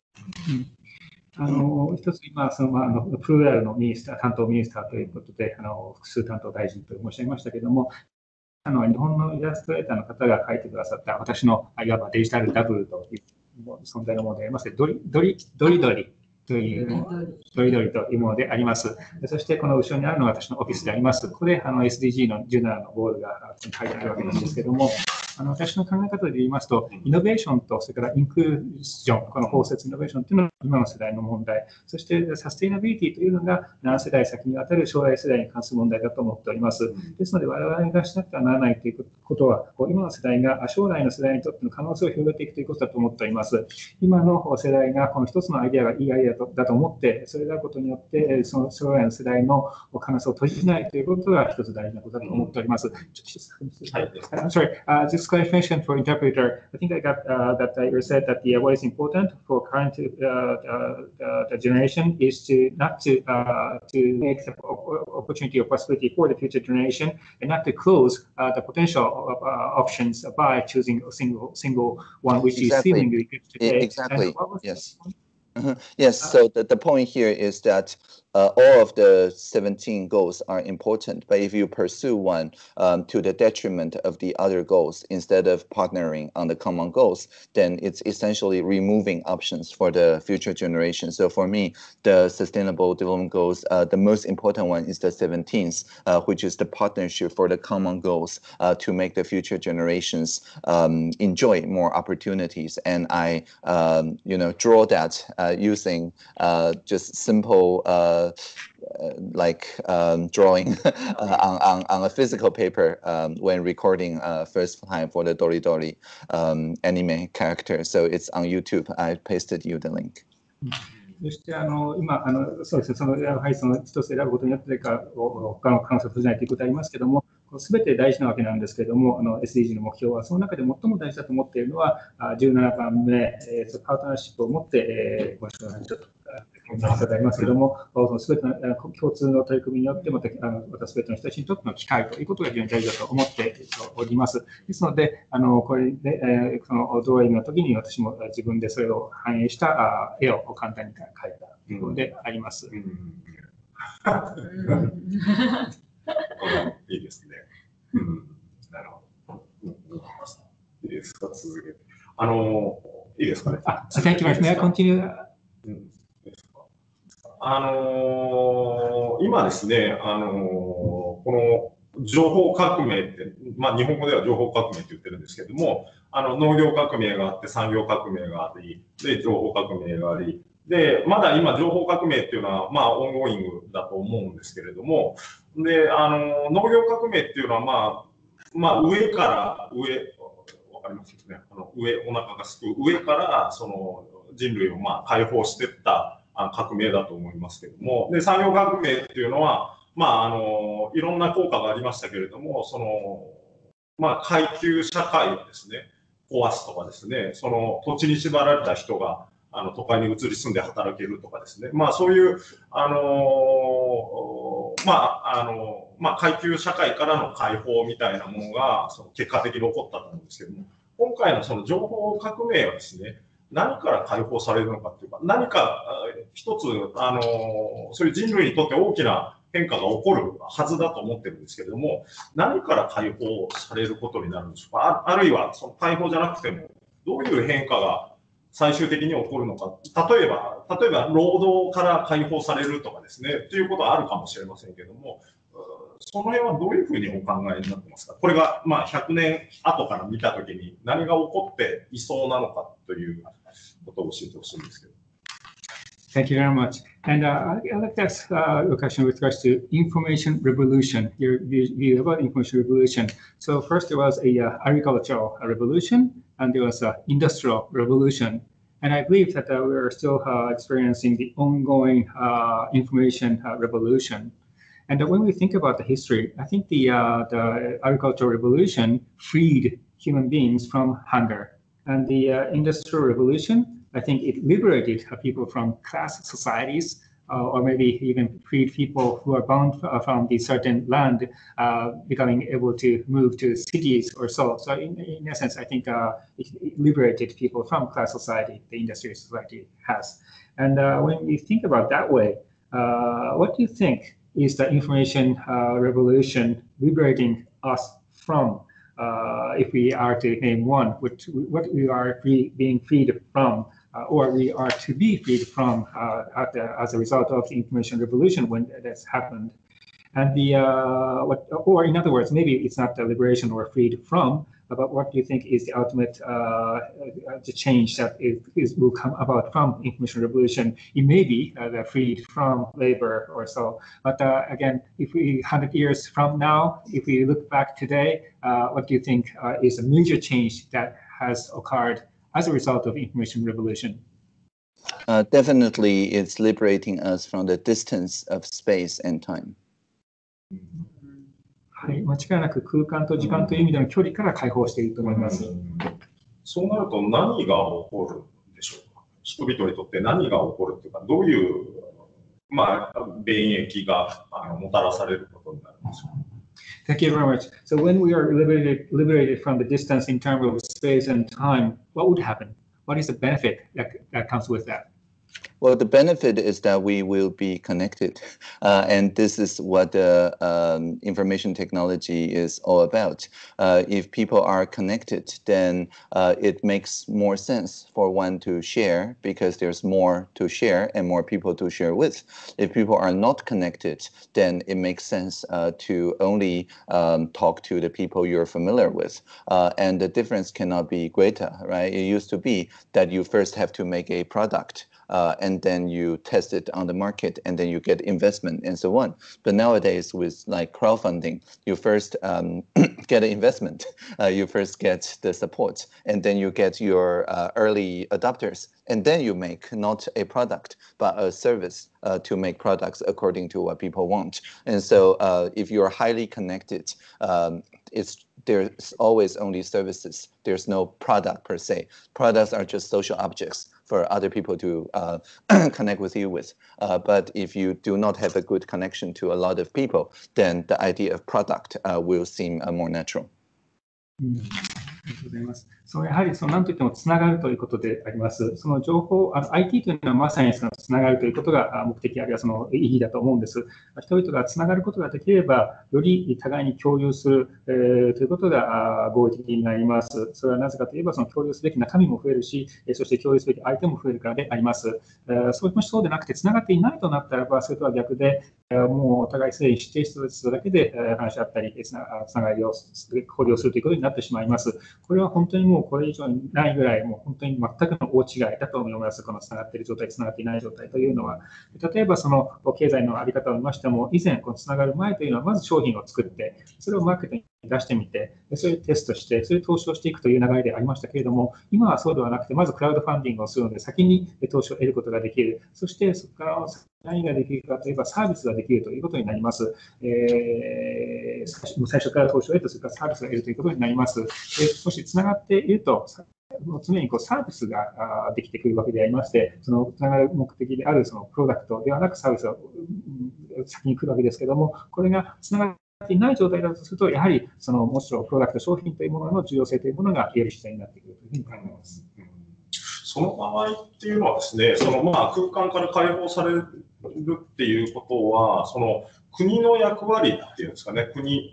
B: 一つ今プルーラルの担当ミニスターということで複数担当大臣と申し上げましたけれども、日本のイラストレーターの方が描いてくださった私のいわばデジタルダブルという存在のものであります。ドリドリというものであります。そしてこの後ろにあるのが私のオフィスであります。ここでSDG の17のゴールが書いてあるわけなんですけれども、私の考え方で言いますと、イノベーションとそれからインクルージョン、この包摂イノベーションというのは今の世代の問題、そしてサステイナビリティというのが何世代先にわたる将来世代に関する問題だと思っております。ですので、我々がしなくてはならないということは、今の世代が将来の世代にとっての可能性を広げていくということだと思っております。今の世代がこの一つのアイデアがいいアイデアだと思って、それがあることによって、その将来の世代の可能性を閉じないということが一つ大事なことだと思っております。I'm sorry, just clarification for interpreter. I think I got that you said that what is important for current the generation is to make the opportunity or possibility for the future generation and not to close the potential options by choosing a single one which is seemingly good today.
C: Exactly. Yes. Yes, so the point here is that all of the 17 goals are important, but if you pursue one to the detriment of the other goals instead of partnering on the common goals, then it's essentially removing options for the future generation. So for me, the Sustainable Development Goals, the most important one is the 17th, which is the partnership for the common goals to make the future generations enjoy more opportunities. And I, draw that using just simple drawing on a physical paper when recording first time for the Doridori anime character. So it's on YouTube. I pasted you the link.
B: そして今そうですね、その一つ選ぶことによって他の可能性を閉じないということがありますけれども、すべて大事なわけなんですけれども、SDG の目標はその中で最も大事だと思っているのは17番目、パートナーシップを持ってご紹介ちょっといただきますけれども、すべての共通の取り組みによってまたすべての人たちにとっての機会ということが非常に大事だと思っております。ですので、これでそのドローイングの時に私も自分でそれを反映した絵を簡単に描いたということであります。
A: いいですね。なるほど。いいですか、続けて。いいですかね。
B: Thank you very much. May I continue?
A: 今ですね、この情報革命って、日本語では情報革命って言ってるんですけれども、農業革命があって産業革命があり、で情報革命があり、でまだ今情報革命っていうのはオンゴーイングだと思うんですけれども、で農業革命っていうのは上から上、わかりますね。お腹がすく上からその人類を解放していった革命だと思いますけれども、で産業革命っていうのはいろんな効果がありましたけれども、階級社会をですね、壊すとかですね、その土地に縛られた人が都会に移り住んで働けるとかですね、そういう、階級社会からの解放みたいなものが結果的に起こったと思うんですけども、今回のその情報革命はですね、何から解放されるのかというか、何か一つ、そういう人類にとって大きな変化が起こるはずだと思ってるんですけれども、何から解放されることになるんでしょうか。あるいはその解放じゃなくても、どういう変化が最終的に起こるのか。例えば労働から解放されるとかですね、ということはあるかもしれませんけれども、その辺はどういうふうにお考えになってますか。これが100年後から見たときに何が起こっていそうなのかということを教えてほしいんですけど。
B: Thank you very much. And I'd like to ask a question with regards to information revolution, your view about information revolution. So first there was a agricultural revolution, and there was an industrial revolution. And I believe that we are still experiencing the ongoing information revolution. And when we think about the history, I think the agricultural revolution freed human beings from hunger. And the industrial revolution, I think it liberated people from class societies, or maybe even freed people who are bound from the certain land, becoming able to move to cities or so. So in essence, I think it liberated people from class society, the industrial society has. And when we think about that way, what do you think is the information revolution liberating us from? If we are to name one, what we are being freed from, or we are to be freed from as a result of the information revolution when that's happened. And or in other words, maybe it's not the liberation or freed from, but what do you think is the ultimate the change that will come about from information revolution? It may be freed from labor or so, but again, if we 100 years from now, if we look back today, what do you think is a major change that has occurred as a result of information revolution?
C: Definitely, it's liberating us from the distance of space and time.
B: はい、間違いなく空間と時間という意味での距離から解放していると思います。
A: そうなると何が起こるんでしょうか。人々にとって何が起こるというか、どういう便益がもたらされることになるんでしょうか。
B: Thank you very much. So when we are liberated from the distance in terms of space and time, what would happen? What is the benefit that comes with that?
C: Well, the benefit is that we will be connected. And this is what information technology is all about. If people are connected, then it makes more sense for one to share because there's more to share and more people to share with. If people are not connected, then it makes sense to only talk to the people you're familiar with. And the difference cannot be greater, right? It used to be that you first have to make a product. And then you test it on the market, and then you get investment and so on. But nowadays, with like crowdfunding, you first get an investment, you first get the support, and then you get your early adopters, and then you make not a product but a service to make products according to what people want. And so, if you're highly connected, there's always only services. There's no product per se. Products are just social objects for other people to connect with you with. But if you do not have a good connection to a lot of people, then the idea of product will seem more natural.
B: ありがとうございます。やはり何といってもつながるということであります。その情報、IT というのはまさにそのつながるということが目的あるいはその意義だと思うんです。人々がつながることができれば、より互いに共有する、ということが合理的になります。それはなぜかといえば、その共有すべき中身も増えるし、そして共有すべき相手も増えるからであります。そうでなくて、つながっていないとなったらば、それとは逆で、もうお互いすでに知っている人だけで話し合ったり、つながりを交流するということになってしまいます。これは本当にもうこれ以上にないぐらい、もう本当に全くの大違いだと思います。このつながっている状態、つながっていない状態というのは。例えばその経済のあり方を見ましても、以前このつながる前というのは、まず商品を作って、それをマーケットに出してみて、 それをテストして、それを投資をしていくという流れでありましたけれども、今はそうではなくて、まずクラウドファンディングをするので、先に投資を得ることができる。そして、そこから何ができるかといえば、サービスができるということになります。最初から投資を得て、それからサービスが得るということになります。少しつながっていると、常にサービスができてくるわけでありまして、そのつながる目的であるそのプロダクトではなくサービスが先に来るわけですけれども、これがつながっていない状態だとすると、やはりもちろんプロダクト、商品というものの重要性というものがより必要になってくるというふうに考えます。
A: その場合っていうのはですね、空間から解放されるっていうことは、国の役割っていうんですかね、国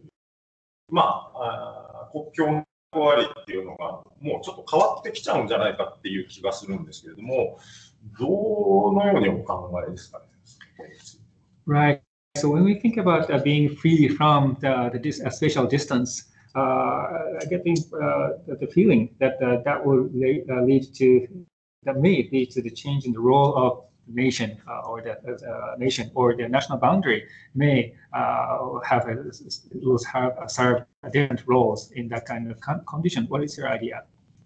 A: 境の役割っていうのがもうちょっと変わってきちゃうんじゃないかっていう気がするんですけれども、どのようにお考えですかね。
B: Right. So when we think about being free from the spatial distance, I get the feeling that that will that may lead to the change in the role of the nation or the nation or the national boundary may serve different roles in that kind of condition. What is your idea?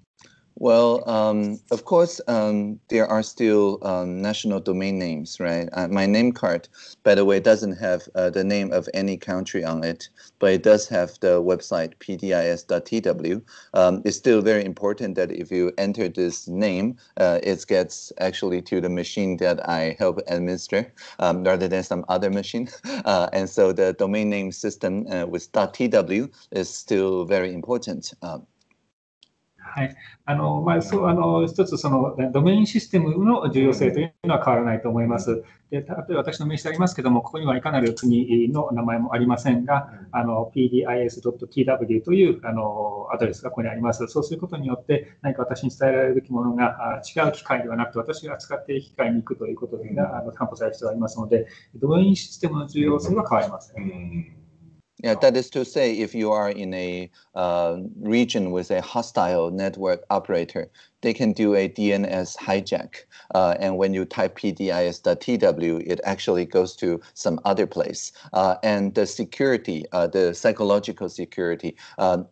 C: Well, of course, there are still national domain names, right? My name card, by the way, doesn't have the name of any country on it, but it does have the website pdis.tw. It's still very important that if you enter this name, it gets actually to the machine that I help administer rather than some other machine. And so the domain name system with .tw is still very important.
B: はい、一つドメインシステムの重要性というのは変わらないと思います。で、例えば私の名刺でありますけれども、ここにはいかなる国の名前もありませんが、pdis.tw というアドレスがここにあります。そうすることによって、何か私に伝えられるべきものが違う機械ではなくて、私が使っている機械に行くということが担保される必要がありますので、ドメインシステムの重要性は変わりません。
C: Yeah, that is to say, if you are in a region with a hostile network operator, they can do a DNS hijack. And when you type pdis.tw, it actually goes to some other place. And the security, the psychological security of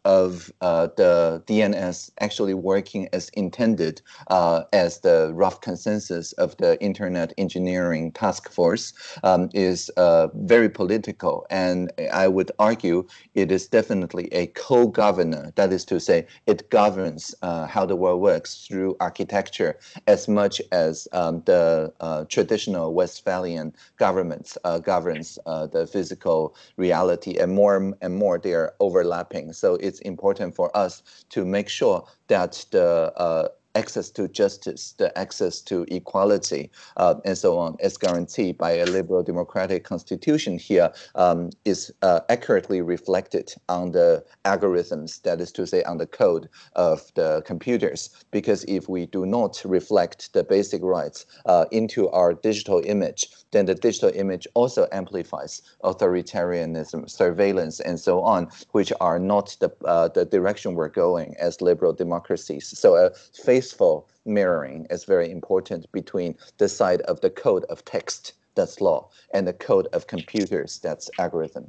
C: the DNS actually working as intended as the rough consensus of the Internet Engineering Task Force is very political. And I would argue it is definitely a co-governor. That is to say, it governs how the world works through architecture as much as the traditional Westphalian governments governs the physical reality, and more they are overlapping. So it's important for us to make sure that the access to justice, the access to equality, and so on, is guaranteed by a liberal democratic constitution here, is accurately reflected on the algorithms, that is to say, on the code of the computers. Because if we do not reflect the basic rights into our digital image, then the digital image also amplifies authoritarianism, surveillance, and so on, which are not the direction we're going as liberal democracies. So a faithful mirroring is very important between the side of the code of text, that's law, and the code of computers, that's algorithm.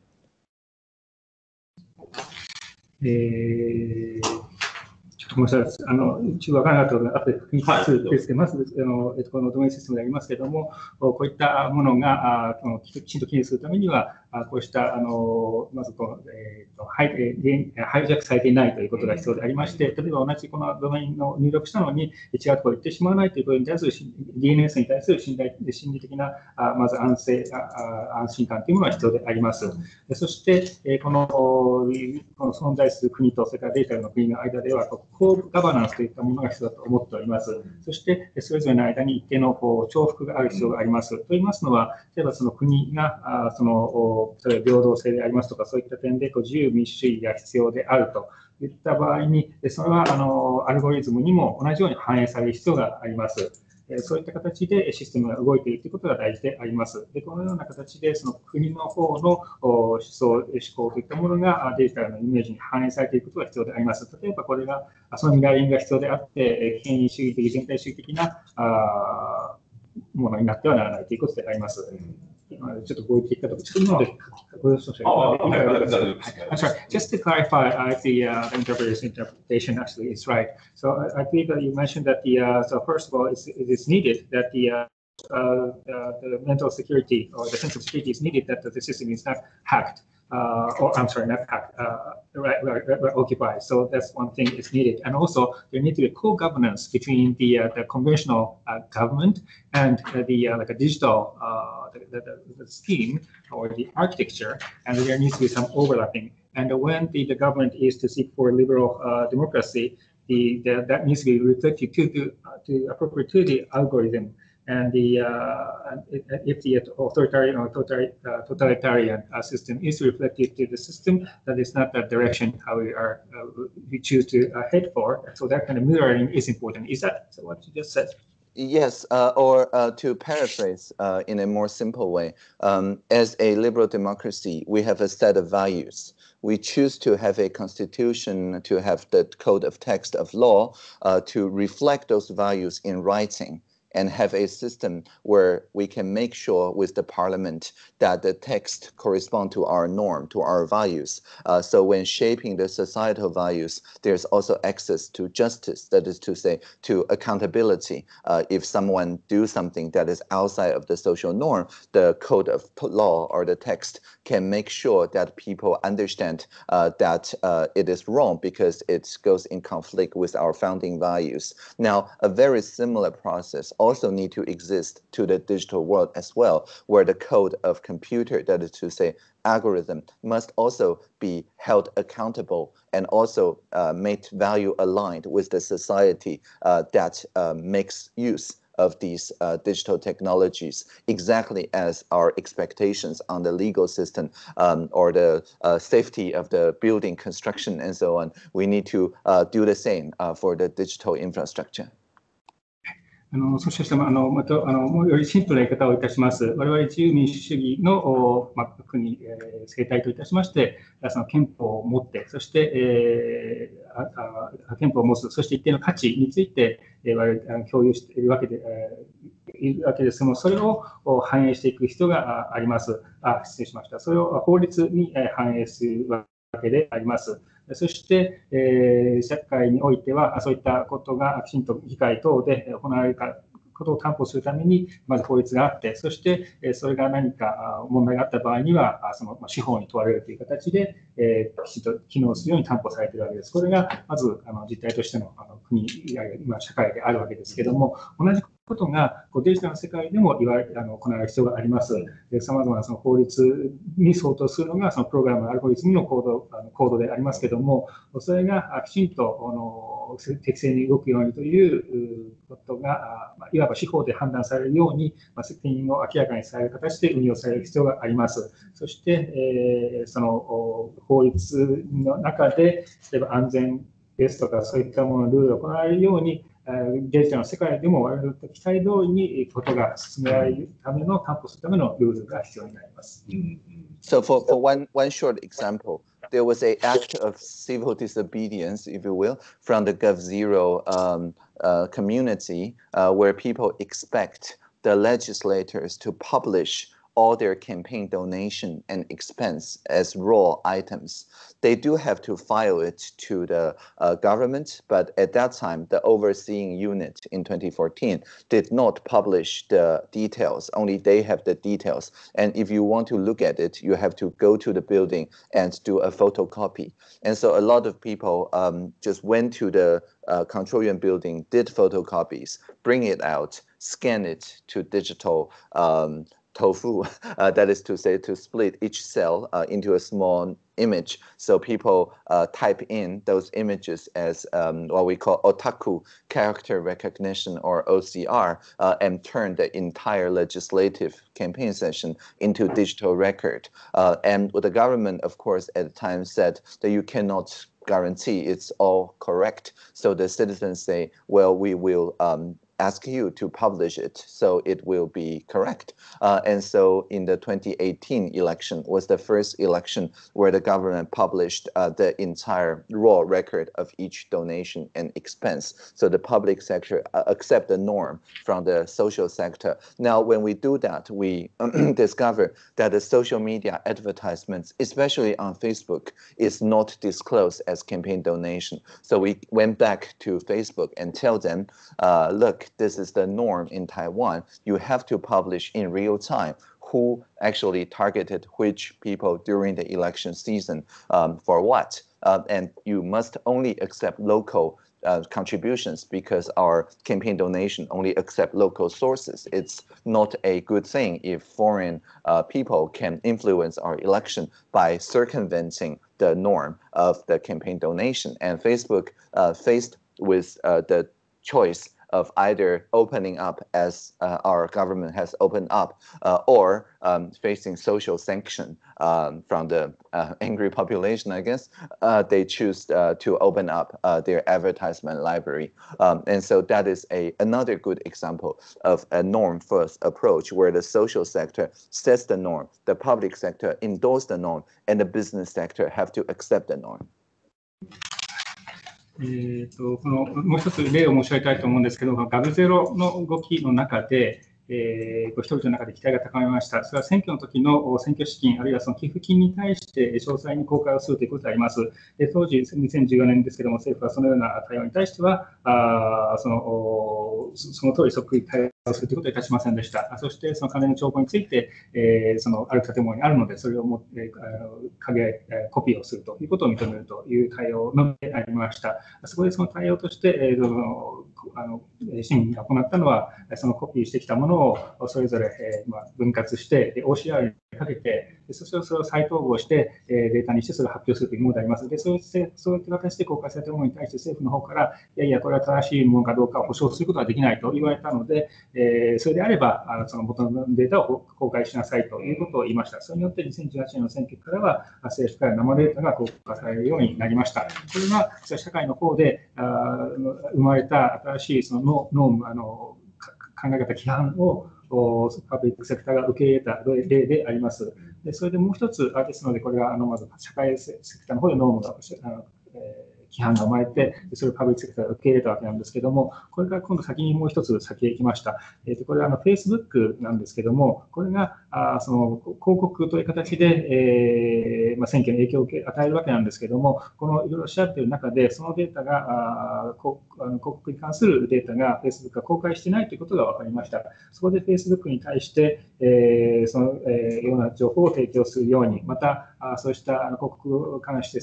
B: ごめんなさい、一部分からなかったので、後で確認するんですけど、まずこのドメインシステムでありますけれども、こういったものがきちんと記入するためには、こうしたまずハイジャックされていないということが必要でありまして、例えば同じこのドメインを入力したのに違うところに行ってしまわないということに対する DNS に対する心理的なまず安心感というものが必要であります。そしてこの存在する国とそれからデジタルの国の間ではコーガバナンスといったものが必要だと思っております。そしてそれぞれの間に一定の重複がある必要があります。と言いますのは、例えばその国が例えば平等性でありますとか、そういった点で自由民主主義が必要であるといった場合に、それはアルゴリズムにも同じように反映される必要があります。そういった形でシステムが動いているということが大事であります。で、このような形でその国の方の思考といったものがデジタルのイメージに反映されていくことが必要であります。例えばこれがそのミラーリングが必要であって、権威主義的、全体主義的なものになってはならないということであります。 ちょっとこう言っていたと、ちょっと今までご了承ください。I'm sorry, just to clarify, the interpretation actually is right. So I believe that you mentioned that so first of all, it is needed that the mental security or the sense of security is needed that the system is not hacked. Or I'm sorry, not hacked, occupied. So that's one thing is needed. And also there needs to be co-governance between the conventional government and like a digital the scheme or the architecture, and there needs to be some overlapping. And when the government is to seek for liberal democracy, that needs to be reflected to appropriate to the algorithm. And if the authoritarian or totalitarian system is reflected to the system, that is not the direction how we choose to head for. So that kind of mirroring is important. Is that what you just said?
C: Yes, or to paraphrase in a more simple way, as a liberal democracy, we have a set of values. We choose to have a constitution, to have the code of text of law, to reflect those values in writing, and have a system where we can make sure with the parliament that the text correspond to our norm, to our values. So when shaping the societal values, there's also access to justice, that is to say, to accountability. If someone do something that is outside of the social norm, the code of law or the text can make sure that people understand that it is wrong because it goes in conflict with our founding values. Now, a very similar process also need to exist to the digital world as well, where the code of computer, that is to say, algorithm, must also be held accountable and also made value aligned with the society that makes use of these digital technologies, exactly as our expectations on the legal system or the safety of the building construction and so on. We need to do the same for the digital infrastructure.
B: そしてまたもうよりシンプルな言い方をいたします。我々自由民主主義の、国、政体といたしまして、その憲法を持って、そして、憲法を持つ、そして一定の価値について、我々共有しているわけで、ですが、それを反映していく必要があります。失礼しました。それを法律に反映するわけであります。そして、社会においては、そういったことがきちんと議会等で行われることを担保するために、まず法律があって、そして、それが何か問題があった場合には、その司法に問われるという形で、きちんと機能するように担保されているわけです。これがまず実態としての国、今、社会であるわけですけれども、同じことがデジタルの世界でも行われる必要があります。さまざまなその法律に相当するのがそのプログラムアルゴリズムのコードでありますけれども、それがきちんと適正に動くようにということが、いわば司法で判断されるように、責任を明らかにされる形で運用される必要があります。そして、その法律の中で、例えば安全ですとか、そういったもののルールが行われるように、デジタルの世界でも我々の期待通りにことが進められるための担保するためのルールが必要になります。
C: So for one short example, there was an act of civil disobedience, if you will, from the GovZero community, where people expect the legislators to publish all their campaign donation and expense as raw items. They do have to file it to the government, but at that time, the overseeing unit in 2014 did not publish the details. Only they have the details. And if you want to look at it, you have to go to the building and do a photocopy. And so a lot of people just went to the control unit building, did photocopies, bring it out, scan it to digital tofu, that is to say, to split each cell into a small image. So people type in those images as what we call otaku character recognition or OCR and turn the entire legislative campaign session into digital record. And the government, of course, at the time said that you cannot guarantee it's all correct. So the citizens say, well, we will ask you to publish it, so it will be correct. And so in the 2018 election was the first election where the government published the entire raw record of each donation and expense. So the public sector accept the norm from the social sector. Now, when we do that, we discover that the social media advertisements, especially on Facebook, is not disclosed as campaign donation. So we went back to Facebook and tell them, look, this is the norm in Taiwan. You have to publish in real time who actually targeted which people during the election season for what. And you must only accept local contributions because our campaign donation only accept local sources. It's not a good thing if foreign people can influence our election by circumventing the norm of the campaign donation. And Facebook faced with the choice of either opening up as our government has opened up or facing social sanction from the angry population, I guess, they choose to open up their advertisement library. And so that is another good example of a norm-first approach where the social sector sets the norm, the public sector endorses the norm, and the business sector have to accept the norm.
B: このもう一つ例を申し上げたいと思うんですけど、ガブゼロの動きの中で、人々の中で期待が高まりました。それは選挙の時の選挙資金、あるいはその寄付金に対して詳細に公開をするということであります。当時、2014年ですけども、政府はそのような対応に対しては、その通りそっくり対応するということはいたしませんでした。そして、その金の帳簿について、ある建物にあるので、それをコピーをするということを認めるという対応のみでありました。そこでその対応として、市民が行ったのは、そのコピーしてきたものをそれぞれ分割して OCR にかけて、そしてそれを再統合してデータにしてそれを発表するというものであります。で、そういった形で公開されたものに対して政府の方から、これは正しいものかどうかを保証することはできないと言われたので、それであればその元のデータを公開しなさいということを言いました。それによって2018年の選挙からは政府から生データが公開されるようになりました。これは社会の方で生まれた新しいそのノーム、考え方、規範をパブリックセクターが受け入れた例であります。でそれでもう一つですので、これがまず社会セクターの方でノームが規範が生まれて、それをパブリックセクターが受け入れたわけなんですけども、これから今度先にもう一つ先へ行きました。これはFacebook なんですけども、これがその広告という形で、選挙に影響を与えるわけなんですけども、このいろいろ調べている中で、そのデータが広告に関するデータが Facebook が公開していないということが分かりました。そこで Facebook に対して、そのような情報を提供するように、またそうした広告に関して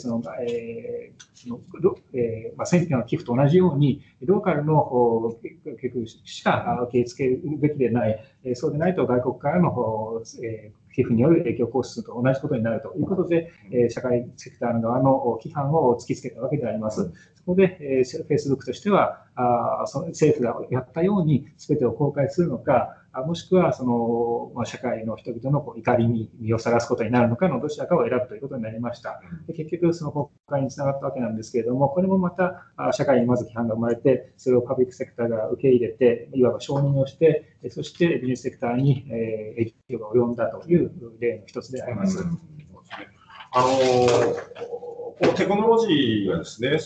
B: 選挙の寄付と同じように、ローカルの寄付しか受け付けるべきでない、そうでないと外国からの寄付による影響行使と同じことになるということで、社会セクターの側の規範を突きつけたわけであります。そこで、Facebook としては政府がやったように全てを公開するのか、もしくは社会の人々の怒りに身をさらすことになるのかのどちらかを選ぶということになりました。で結局、その公開につながったわけなんですけれども、これもまた社会にまず規範が生まれて、それをパブリックセクターが受け入れて、いわば承認をして、そしてビジネスセクターに影響が及んだという例の一つであります。
A: このテクノロジーがですね、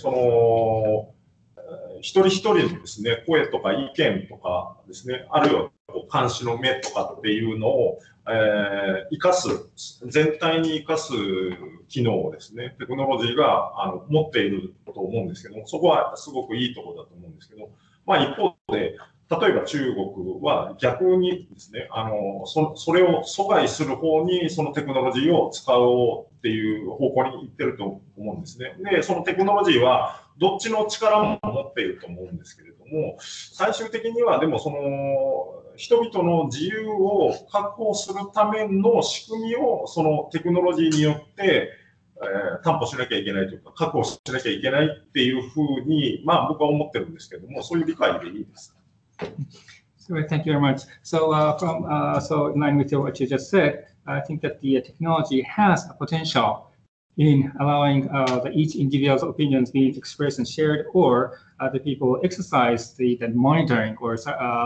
A: 一人一人のですね、声とか意見とかですね、あるいは監視の目とかっていうのを、生かす、全体に生かす機能をですね、テクノロジーが持っていると思うんですけども、そこはすごくいいところだと思うんですけど、一方で、例えば中国は逆にですね、それを阻害する方にそのテクノロジーを使おうっていう方向に行ってると思うんですね。で、そのテクノロジーはどっちの力も持っていると思うんですけれども、最終的にはでも人々の自由を確保するための仕組みをそのテクノロジーによって担保しなきゃいけないというか、確保しなきゃいけないっていうふうに、僕は思ってるんですけども、そういう理解でいいですか
B: ？So thank you very much. So so in line with what you just said, I think that the technology has a potential in allowing each individual's opinions being expressed and shared, or the people exercise the monitoring or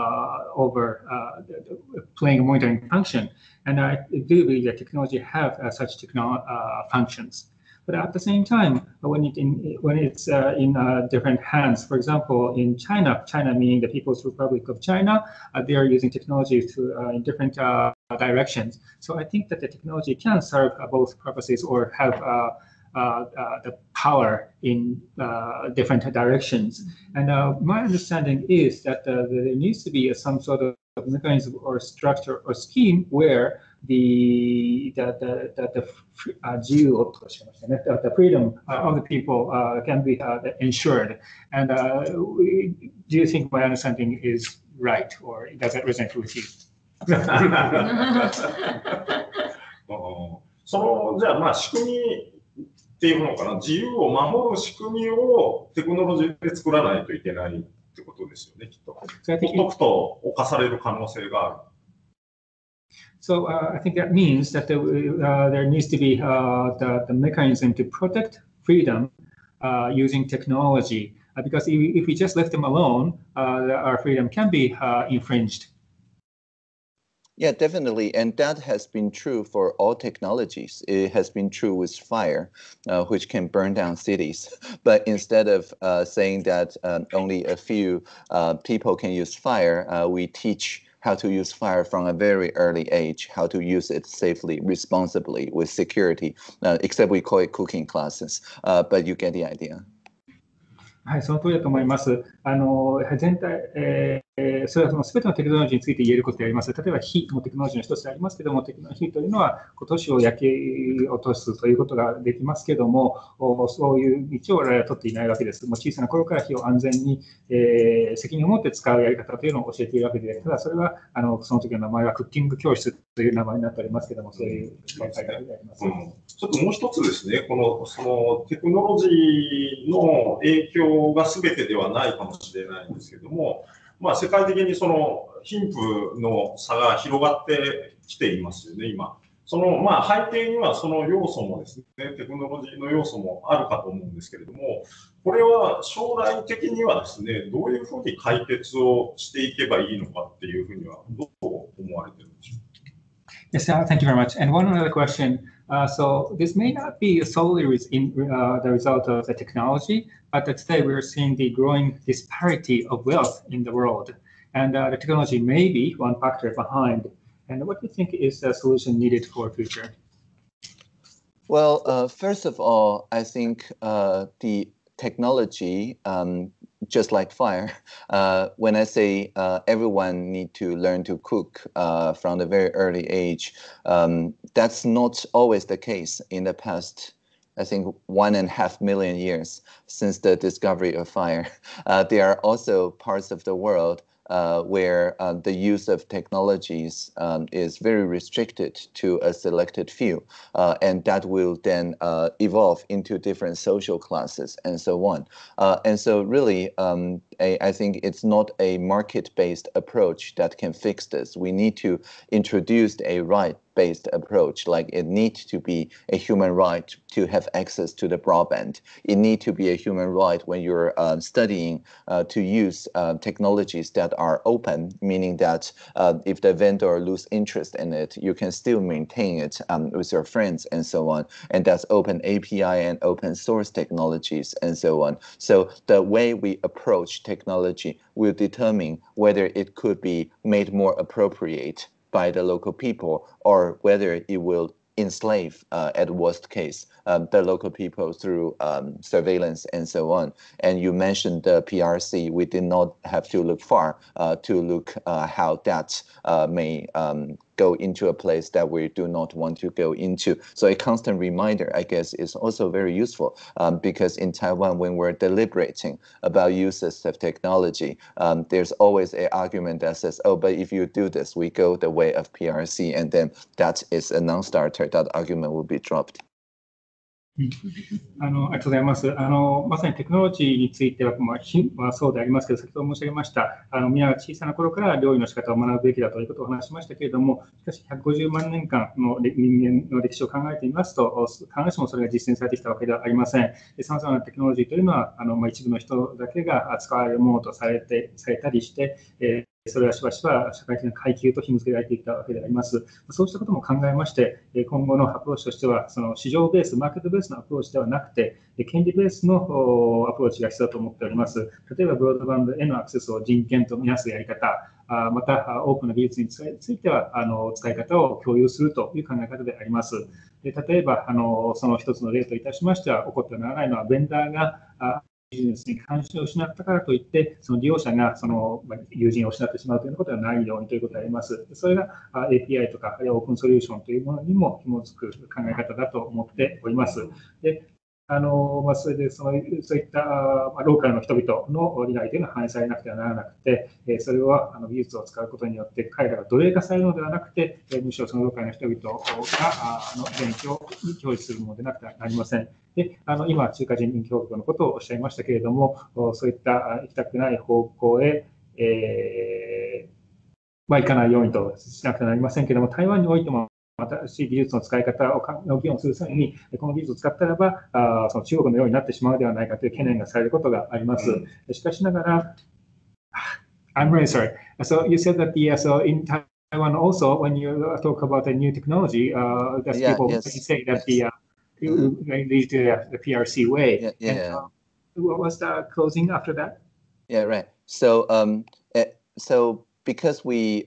B: playing a monitoring function. And I do believe that technology have such functions. But at the same time, when it's in different hands, for example, in China meaning the People's Republic of China, they are using technology in different directions. So I think that the technology can serve both purposes or have the power in different directions. And my understanding is that there needs to be some sort of mechanism or structure or scheme where the freedom of the people can be ensured. And do you think my understanding is right, or does it resonate with you?
A: じゃあまあ仕組みっていうのかな、自由を守る仕組みをテクノロジーで作らないといけないってことですよね、きっと。ほっとくと侵される可能性がある。
B: So I think that means that there needs to be the mechanism to protect freedom using technology, because if we just left them alone, our freedom can be infringed.
C: Yeah, definitely. And that has been true for all technologies. It has been true with fire, which can burn down cities. But instead of saying that only a few people can use fire, we teach how to use fire from a very early age, how to use it safely, responsibly, with security, except we call it cooking classes. But you get the idea.
B: はい、その通りだと思います。全体、それは全てのテクノロジーについて言えることであります。例えば火もテクノロジーの一つでありますけども、火というのは都市を焼き落とすということができますけども、そういう道を我々は取っていないわけです。もう小さな頃から火を安全に、責任を持って使うやり方というのを教えているわけで、ただそれはその時の名前はクッキング教室という名前になっておりますけども、そういう考え方であります。
A: ちょっともう一つですね、そのテクノロジーの影響が全てではないかもしれないんですけども、まあ、世界的にその貧富の差が広がってきていますよね、今。まあ、背景にはその要素もですね、テクノロジーの要素もあるかと思うんですけれども、これは将来的にはですね、どういうふうに解決をしていけばいいのかっていうふうにはどう思われてるんでしょうか。
B: Yes, thank you very much. And one other question. So this may not be solely the result of the technology, but today we're seeing the growing disparity of wealth in the world. And the technology may be one factor behind. And what do you think is the solution needed for future?
C: Well, first of all, I think the technology, just like fire, when I say everyone need to learn to cook from the very early age, that's not always the case in the past. I think 1.5 million years since the discovery of fire. There are also parts of the world where the use of technologies is very restricted to a selected few, and that will then evolve into different social classes and so on. And so really, I think it's not a market-based approach that can fix this. We need to introduce a right-based approach, like it needs to be a human right to have access to the broadband. It needs to be a human right when you're studying to use technologies that are open, meaning that if the vendor lose interest in it, you can still maintain it with your friends and so on. And that's open API and open source technologies and so on. So the way we approach technology will determine whether it could be made more appropriate by the local people or whether it will enslave, at worst case, the local people through surveillance and so on. And you mentioned the PRC. We did not have to look far to look how that may go into a place that we do not want to go into. So a constant reminder, I guess, is also very useful because in Taiwan, when we're deliberating about uses of technology, there's always an argument that says, oh, but if you do this, we go the way of PRC, and then that is a non-starter. That argument will be dropped.
B: ありがとうございます。まさにテクノロジーについては、そうでありますけど、先ほど申し上げました、皆が小さな頃から料理の仕方を学ぶべきだということをお話しましたけれども、しかし150万年間の人間の歴史を考えてみますと、必ずしもそれが実践されてきたわけではありません。さまざまなテクノロジーというのは、一部の人だけが使われるものとされたりして、それはしばしば社会的な階級と紐付けられていたわけであります。そうしたことも考えまして、今後のアプローチとしては、その市場ベース、マーケットベースのアプローチではなくて、権利ベースのアプローチが必要だと思っております。例えば、ブロードバンドへのアクセスを人権とみなすやり方、また、多くの技術については、使い方を共有するという考え方であります。で例えば、その一つの例といたしましては、起こってはならないのは、ベンダーがビジネスに関心を失ったからといって、その利用者が友人を失ってしまうということはないようにということであります。それが API とか、あるいはオープンソリューションというものにも紐づく考え方だと思っております。でそれでそういったローカルの人々の利害というのは反映されなくてはならなくて、それを技術を使うことによって彼らが奴隷化されるのではなくて、むしろそのローカルの人々が勉強に教育するものでなくてはなりません。で今、中華人民共和国のことをおっしゃいましたけれども、そういった行きたくない方向へ、行かないようにとしなくてはなりませんけれども、台湾においても新しい技術の使い方を議論する際に、この技術を使ったらば、その中国のようになってしまうのではないかという懸念がされることがあります。しかしながら、I'm really sorry. So you said that so in Taiwan also, when you talk about the new technology, that people say that lead to the PRC way. What was the closing after that?
C: Yeah, right. So, so because we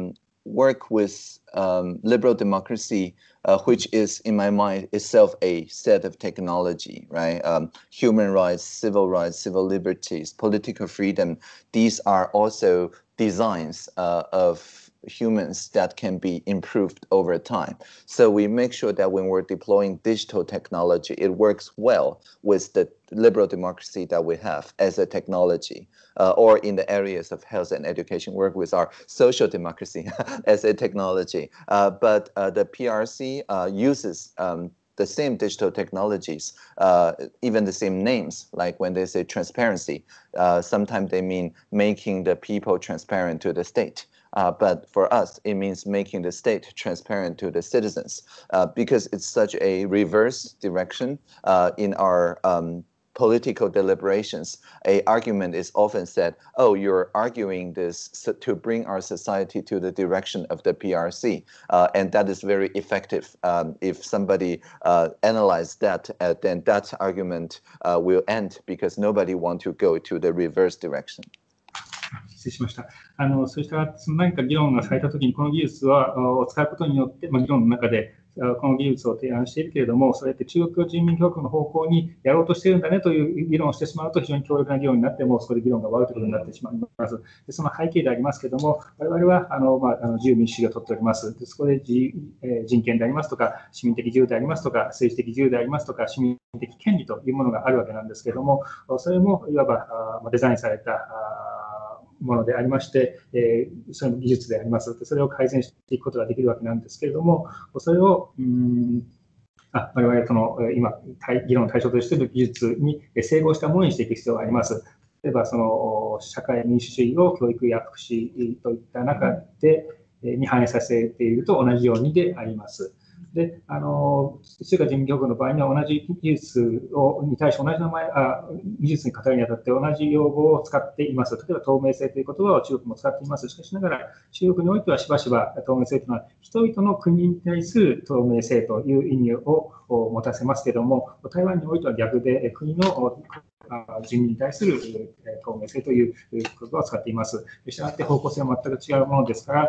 C: work with liberal democracy, which is, in my mind, itself a set of technology, right? Human rights, civil liberties, political freedom. These are also designs of humans that can be improved over time. So we make sure that when we're deploying digital technology, it works well with the liberal democracy that we have as a technology, or in the areas of health and education, work with our social democracy as a technology. But the PRC uses the same digital technologies, even the same names, like when they say transparency, sometimes they mean making the people transparent to the state. But for us, it means making the state transparent to the citizens, because it's such a reverse direction in our political deliberations. An argument is often said, oh, you're arguing this to bring our society to the direction of the PRC. And that is very effective. If somebody analyzes that, then that argument will end because nobody wants to go to the reverse direction.
B: 失礼しました。そうした何か議論がされたときに、この技術を使うことによって、議論の中でこの技術を提案しているけれども、それって中国人民共和国の方向にやろうとしているんだねという議論をしてしまうと、非常に強力な議論になって、もうそこで議論が終わるということになってしまいます。でその背景でありますけれども、我々は自由民主主義を取っております。でそこで人権でありますとか、市民的自由でありますとか、政治的自由でありますとか、市民的権利というものがあるわけなんですけれども、それもいわばデザインされたものでありまして、その技術であります。それを改善していくことができるわけなんですけれども、それを我々その今議論の対象としている技術に整合したものにしていく必要があります。例えばその社会民主主義を教育や福祉といった中でに反映させていると同じようにであります。で中華人民共和国の場合には同じ技術に対して同じ技術に語るにあたって同じ用語を使っています。例えば透明性という言葉を中国も使っています。しかしながら中国においてはしばしば透明性というのは人々の国に対する透明性という意味を持たせますけれども、台湾においては逆で国の人民に対する透明性という言葉を使っています。したがって方向性は全く違うものですから、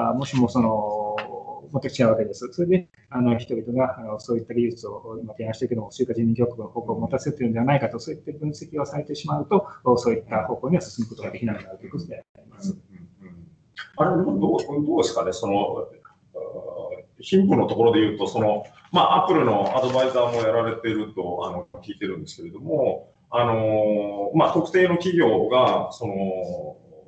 B: もしも全く違うわけです。それで人々がそういった技術を今提案しているけども、中華人民共和国の方向を持たせているのではないかと、そういった分析をされてしまうと、そういった方向には進むことができなくなるということであります。
A: どうですかね、貧富のところでいうと、アップルのアドバイザーもやられていると聞いてるんですけれども、特定の企業が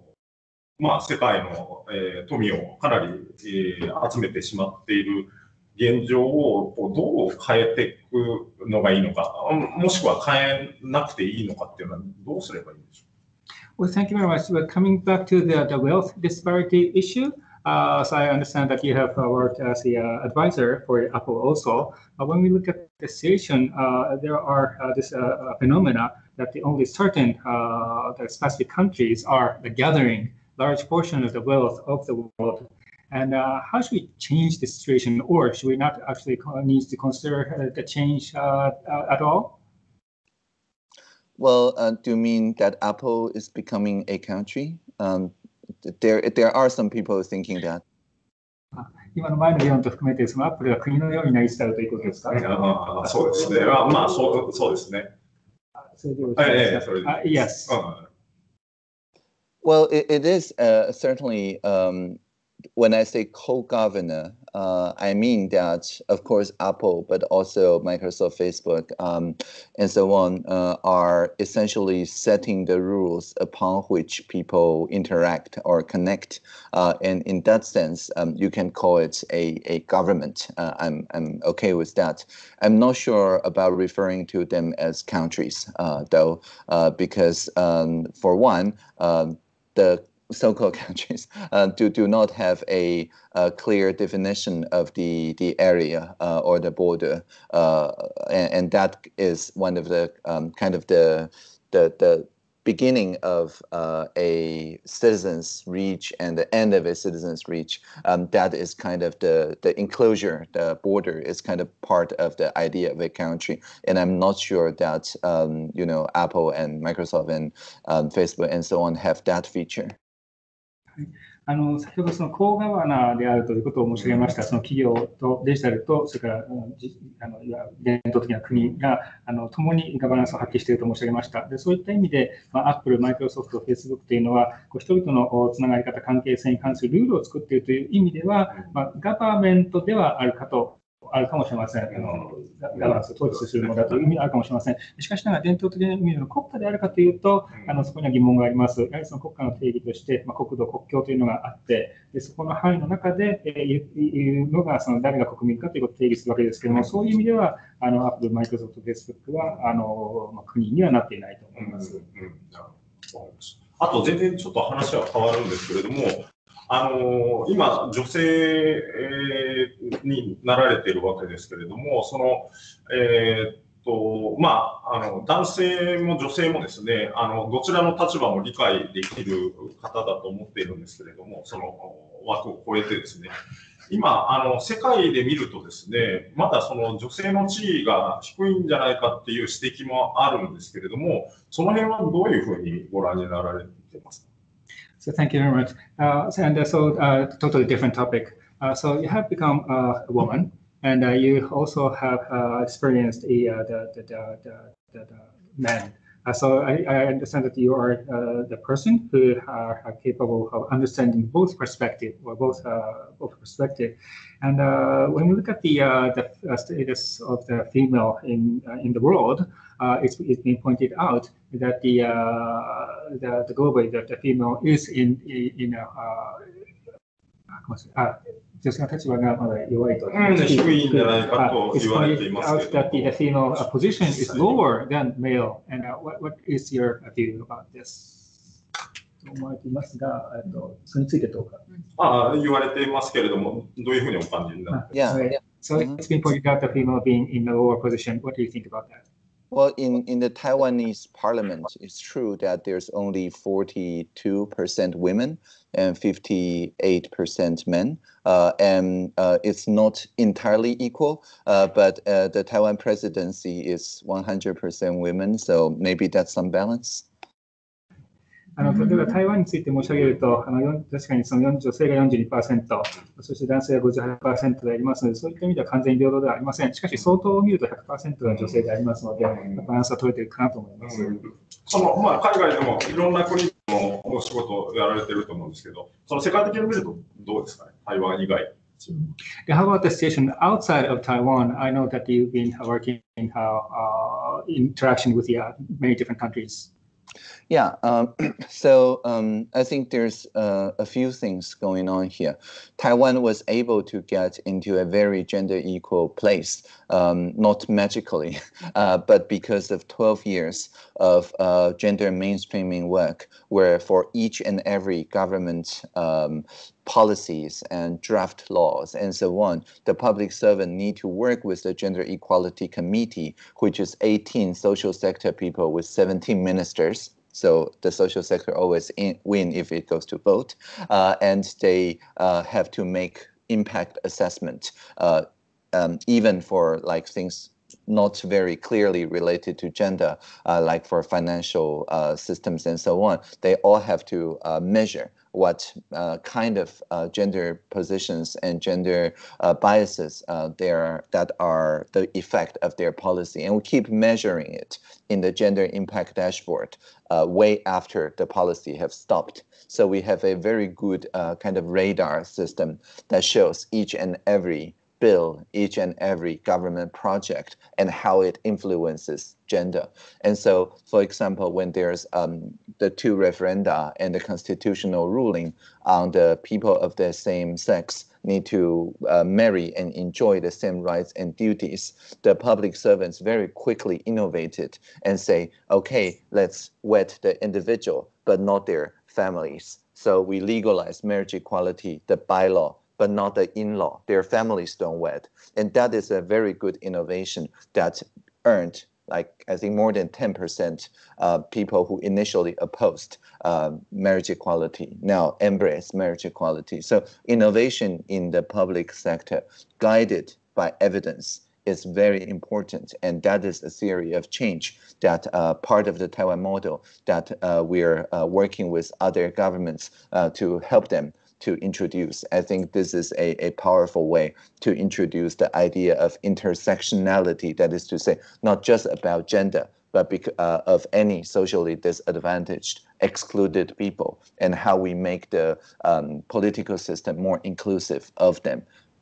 A: 世界の富をかなり集めてしまっている現状をどう変えていくのがいいのか、もしくは変えなくていいのかっていうのはどうすればいいんでしょうか。
B: Well, thank you very much. But coming back to the wealth disparity issue, so I understand that you have worked as the advisor for Apple also. When we look at the situation, there are this phenomena that the only certain the specific countries are gathering large portion of the wealth of the world. And how should we change the situation, or should we not actually need to consider the change at all?
C: Well, do you mean that Apple is becoming a country? There are some people thinking that.
B: 今の前の議論と含めて、そのアップルが国のようになりつつあるということですか？
A: そうですね。まあ、そうですね。
B: それでよろしいですか？Yes.
C: Well, it is certainly, when I say co-governor, I mean that, of course, Apple, but also Microsoft, Facebook, and so on, are essentially setting the rules upon which people interact or connect. And in that sense, you can call it a government. I'm okay with that. I'm not sure about referring to them as countries, though, because for one, the so-called countries do not have a clear definition of the area or the border, and that is one of the kind of the beginning of a citizen's reach and the end of a citizen's reach. That is kind of the enclosure, the border is kind of part of the idea of a country. And I'm not sure that Apple and Microsoft and Facebook and so on have that feature.
B: 先ほどそのコーガバナーであるということを申し上げました。その企業とデジタルと、それから伝統的な国が共にガバナンスを発揮していると申し上げました。でそういった意味で、Apple、Microsoft、Facebook というのは、人々のつながり方、関係性に関するルールを作っているという意味では、ガバメントではあるかもしれません。ガバナンスを統治するものだという意味があるかもしれません。しかしながら伝統的な意味での国家であるかというと、そこには疑問があります。やはりその国家の定義として、国土、国境というのがあって、でそこの範囲の中でいうのが、誰が国民かということを定義するわけですけれども、そういう意味では、Apple、Microsoft、Facebook は国にはなっていないと思います。
A: あと、全然ちょっと話は変わるんですけれども、今、女性になられているわけですけれども、男性も女性もですね、どちらの立場も理解できる方だと思っているんですけれども、その枠を超えてですね、今、世界で見るとですね、まだその女性の地位が低いんじゃないかっていう指摘もあるんですけれども、その辺はどういうふうにご覧になられていますか？
B: So thank you very much. Totally different topic. So you have become a woman, and you also have experienced the men. So I understand that you are the person who are capable of understanding both perspective or both perspective. And when we look at the status of the female in the world, it's been pointed out that the globally that the female is in a 女性の立場がまだ弱いと。
A: 低いんじゃないかと言われていますけど。
B: That the female position is lower than male, and what is your view about this? 思われていますが、それについてどうか。
A: 言われていますけれども、どういうふうにお感じになっていますか？
B: So it's been pointed out the female being in a lower position. What do you think about that?
C: Well, in the Taiwanese parliament, it's true that there's only 42% women and 58% men, and it's not entirely equal, but the Taiwan presidency is 100% women, so maybe that's some balance.
B: 例えば台湾について申し上げると、確かにその女性が 42%、そして男性が 58% でありますので、そういった意味では完全に平等ではありません。しかし、相当を見ると 100% が女性でありますので、バランスは取れているかなと思います。
A: 海外でもいろんな国のお仕事をやられていると思うんですけど、その世界的に見るとどうですかね、台湾以外。
B: How about the situation outside of Taiwan? I know that you've been working in interaction with many different countries.
C: Yeah, I think there's a few things going on here. Taiwan was able to get into a very gender equal place, not magically, but because of 12 years of gender mainstreaming work, where for each and every government policies and draft laws and so on, the public servant need to work with the Gender Equality Committee, which is 18 social sector people with 17 ministers. So the social sector always win if it goes to vote, and they have to make impact assessment, even for like things not very clearly related to gender, like for financial systems and so on. They all have to measure what kind of gender positions and gender biases that are the effect of their policy. And we keep measuring it in the gender impact dashboard way after the policy have stopped. So we have a very good kind of radar system that shows each and every bill, each and every government project, and how it influences gender. And so, for example, when there's the two referenda and the constitutional ruling on the people of the same sex need to marry and enjoy the same rights and duties, the public servants very quickly innovated and say, okay, let's wed the individual, but not their families. So we legalize marriage equality, the bylaw, but not the in-law. Their families don't wed. And that is a very good innovation that earned, like, I think more than 10% people who initially opposed marriage equality now embrace marriage equality. So innovation in the public sector guided by evidence is very important. And that is a theory of change that part of the Taiwan model that we're working with other governments to help them to introduce. I think this is a powerful way to introduce the idea of intersectionality, that is to say, not just about gender, but of any socially disadvantaged, excluded people, and how we make the political system more inclusive of them.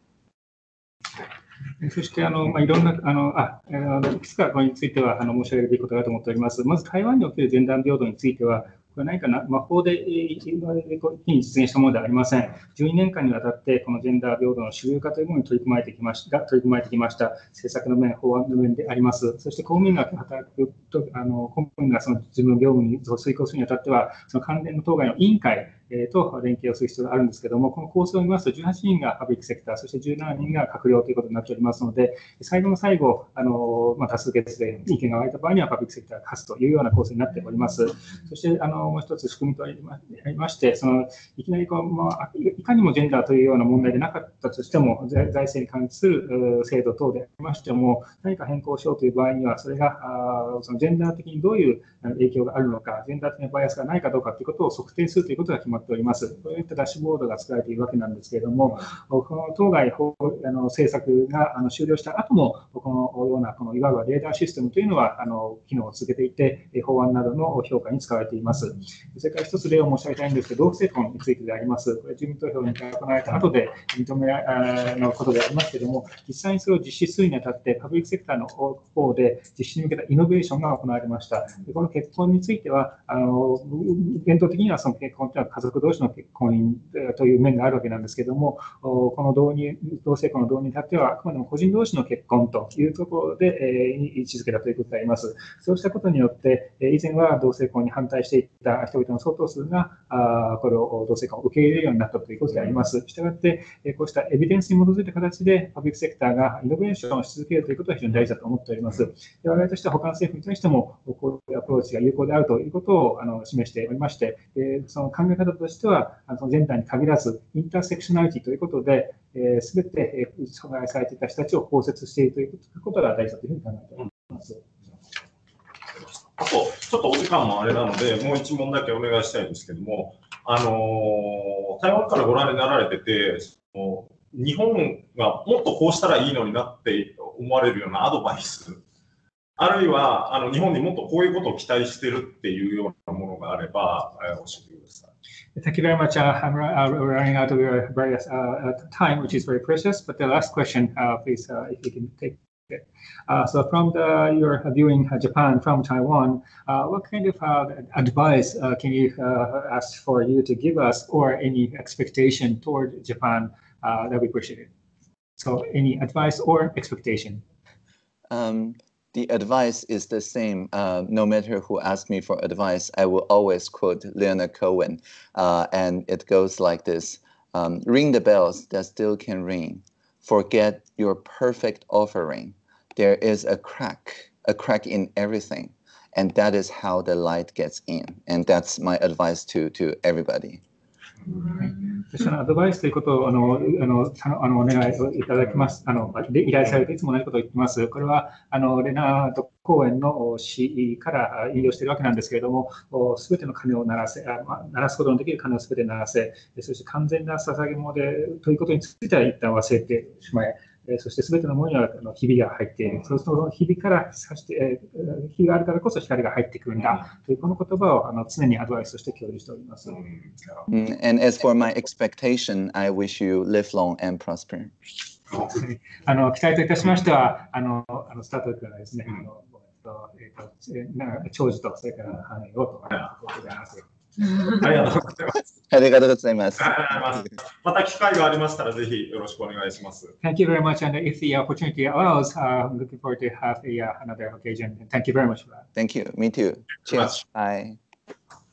B: そしていろんないくつかこれについては申し上げるべきことだと思っております。まず台湾におけるジェンダー平等については、これ何か魔法で実現したものではありません。12年間にわたってこのジェンダー平等の主流化というものに取り組まれてきました政策の面、法案の面であります。そして公務員が働くと公務員がその自分の業務に遂行するにあたっては、その関連の当該の委員会と連携をする必要があるんですけれども、この構成を見ますと18人がパブリックセクター、そして17人が閣僚ということになっておりますので、最後の最後、多数決で意見が割れた場合にはパブリックセクターが勝つというような構成になっております。そしてもう一つ仕組みとありまして、いきなりいかにもジェンダーというような問題でなかったとしても、財政に関する制度等でありましても、何か変更しようという場合には、それがそのジェンダー的にどういう影響があるのか、ジェンダー的なバイアスがないかどうかということを測定するということが決まっております。こういったダッシュボードが作られているわけなんですけれども、この当該政策が終了した後も、このようなこのいわゆるレーダーシステムというのは機能を続けていて、法案などの評価に使われています。それから一つ例を申し上げたいんですけど、同性婚についてであります。これ住民投票に行われた後で認めのことでありますけれども、実際にそれを実施するにあたって、パブリックセクターの方で実施に向けたイノベーションが行われました。この結婚については、伝統的にはその結婚というのは家族同士の婚姻という面があるわけなんですけれども、この同性婚の導入に至っては、あくまでも個人同士の結婚というところで位置づけだということであります。そうしたことによって、以前は同性婚に反対していた人々の相当数が、これを同性婚を受け入れるようになったということであります。したがって、こうしたエビデンスに基づいた形で、パブリックセクターがイノベーションをし続けるということは非常に大事だと思っております。我々としては、他の政府に対しても、こういうアプローチが有効であるということを示しておりまして、その考え方としては、ジェンダーに限らず、インターセクショナリティということで、すべて障害されていた人たちを包摂しているということが大事だというふうに考えております。
A: あと、ちょっとお時間もあれなので、もう一問だけお願いしたいんですけども、台湾からご覧になられてて、日本がもっとこうしたらいいのになって思われるようなアドバイス、あるいは日本にもっとこういうことを期待してるっていうようなものがあれば、教えてください。
B: Thank you very much. I'm running out of your various time, which is very precious. But the last question, please, if you can take. So from your viewing Japan from Taiwan, what kind of advice can you ask for you to give us, or any expectation toward Japan that we appreciate it? So any advice or expectation?
C: The advice is the same. No matter who asks me for advice, I will always quote Leonard Cohen, and it goes like this: ring the bells that still can ring. Forget your perfect offering. There is a crack in everything, and that is how the light gets in. And that's my advice to everybody.
B: そのアドバイスということをお願いをいただきます。依頼されていつも同じことを言ってます。これはレナード・コーエンの詩から引用しているわけなんですけれども、すべての鐘を鳴らすことのできる鐘をすべて鳴らせ、そして完全な捧げ物でということについては一旦忘れてしまえ。そして全てのものにはひびが入っている。そのひびからひびがあるからこそ光が入ってくるんだというこの言葉を常にアドバイスとして共有しております。
C: And as for my expectation, I wish you live long and prosper.
B: 期待といたしましては、スタートからですね、長寿とそれから繁栄をとございます。
A: ありがとうございます。
C: ありがとうございます。
A: また機会がありましたらぜひよろしくお願いします。
B: Thank you very much, and if the opportunity allows, I'm looking forward to have another occasion. Thank you very much for that.
C: Thank you. Me too. Cheers. Bye.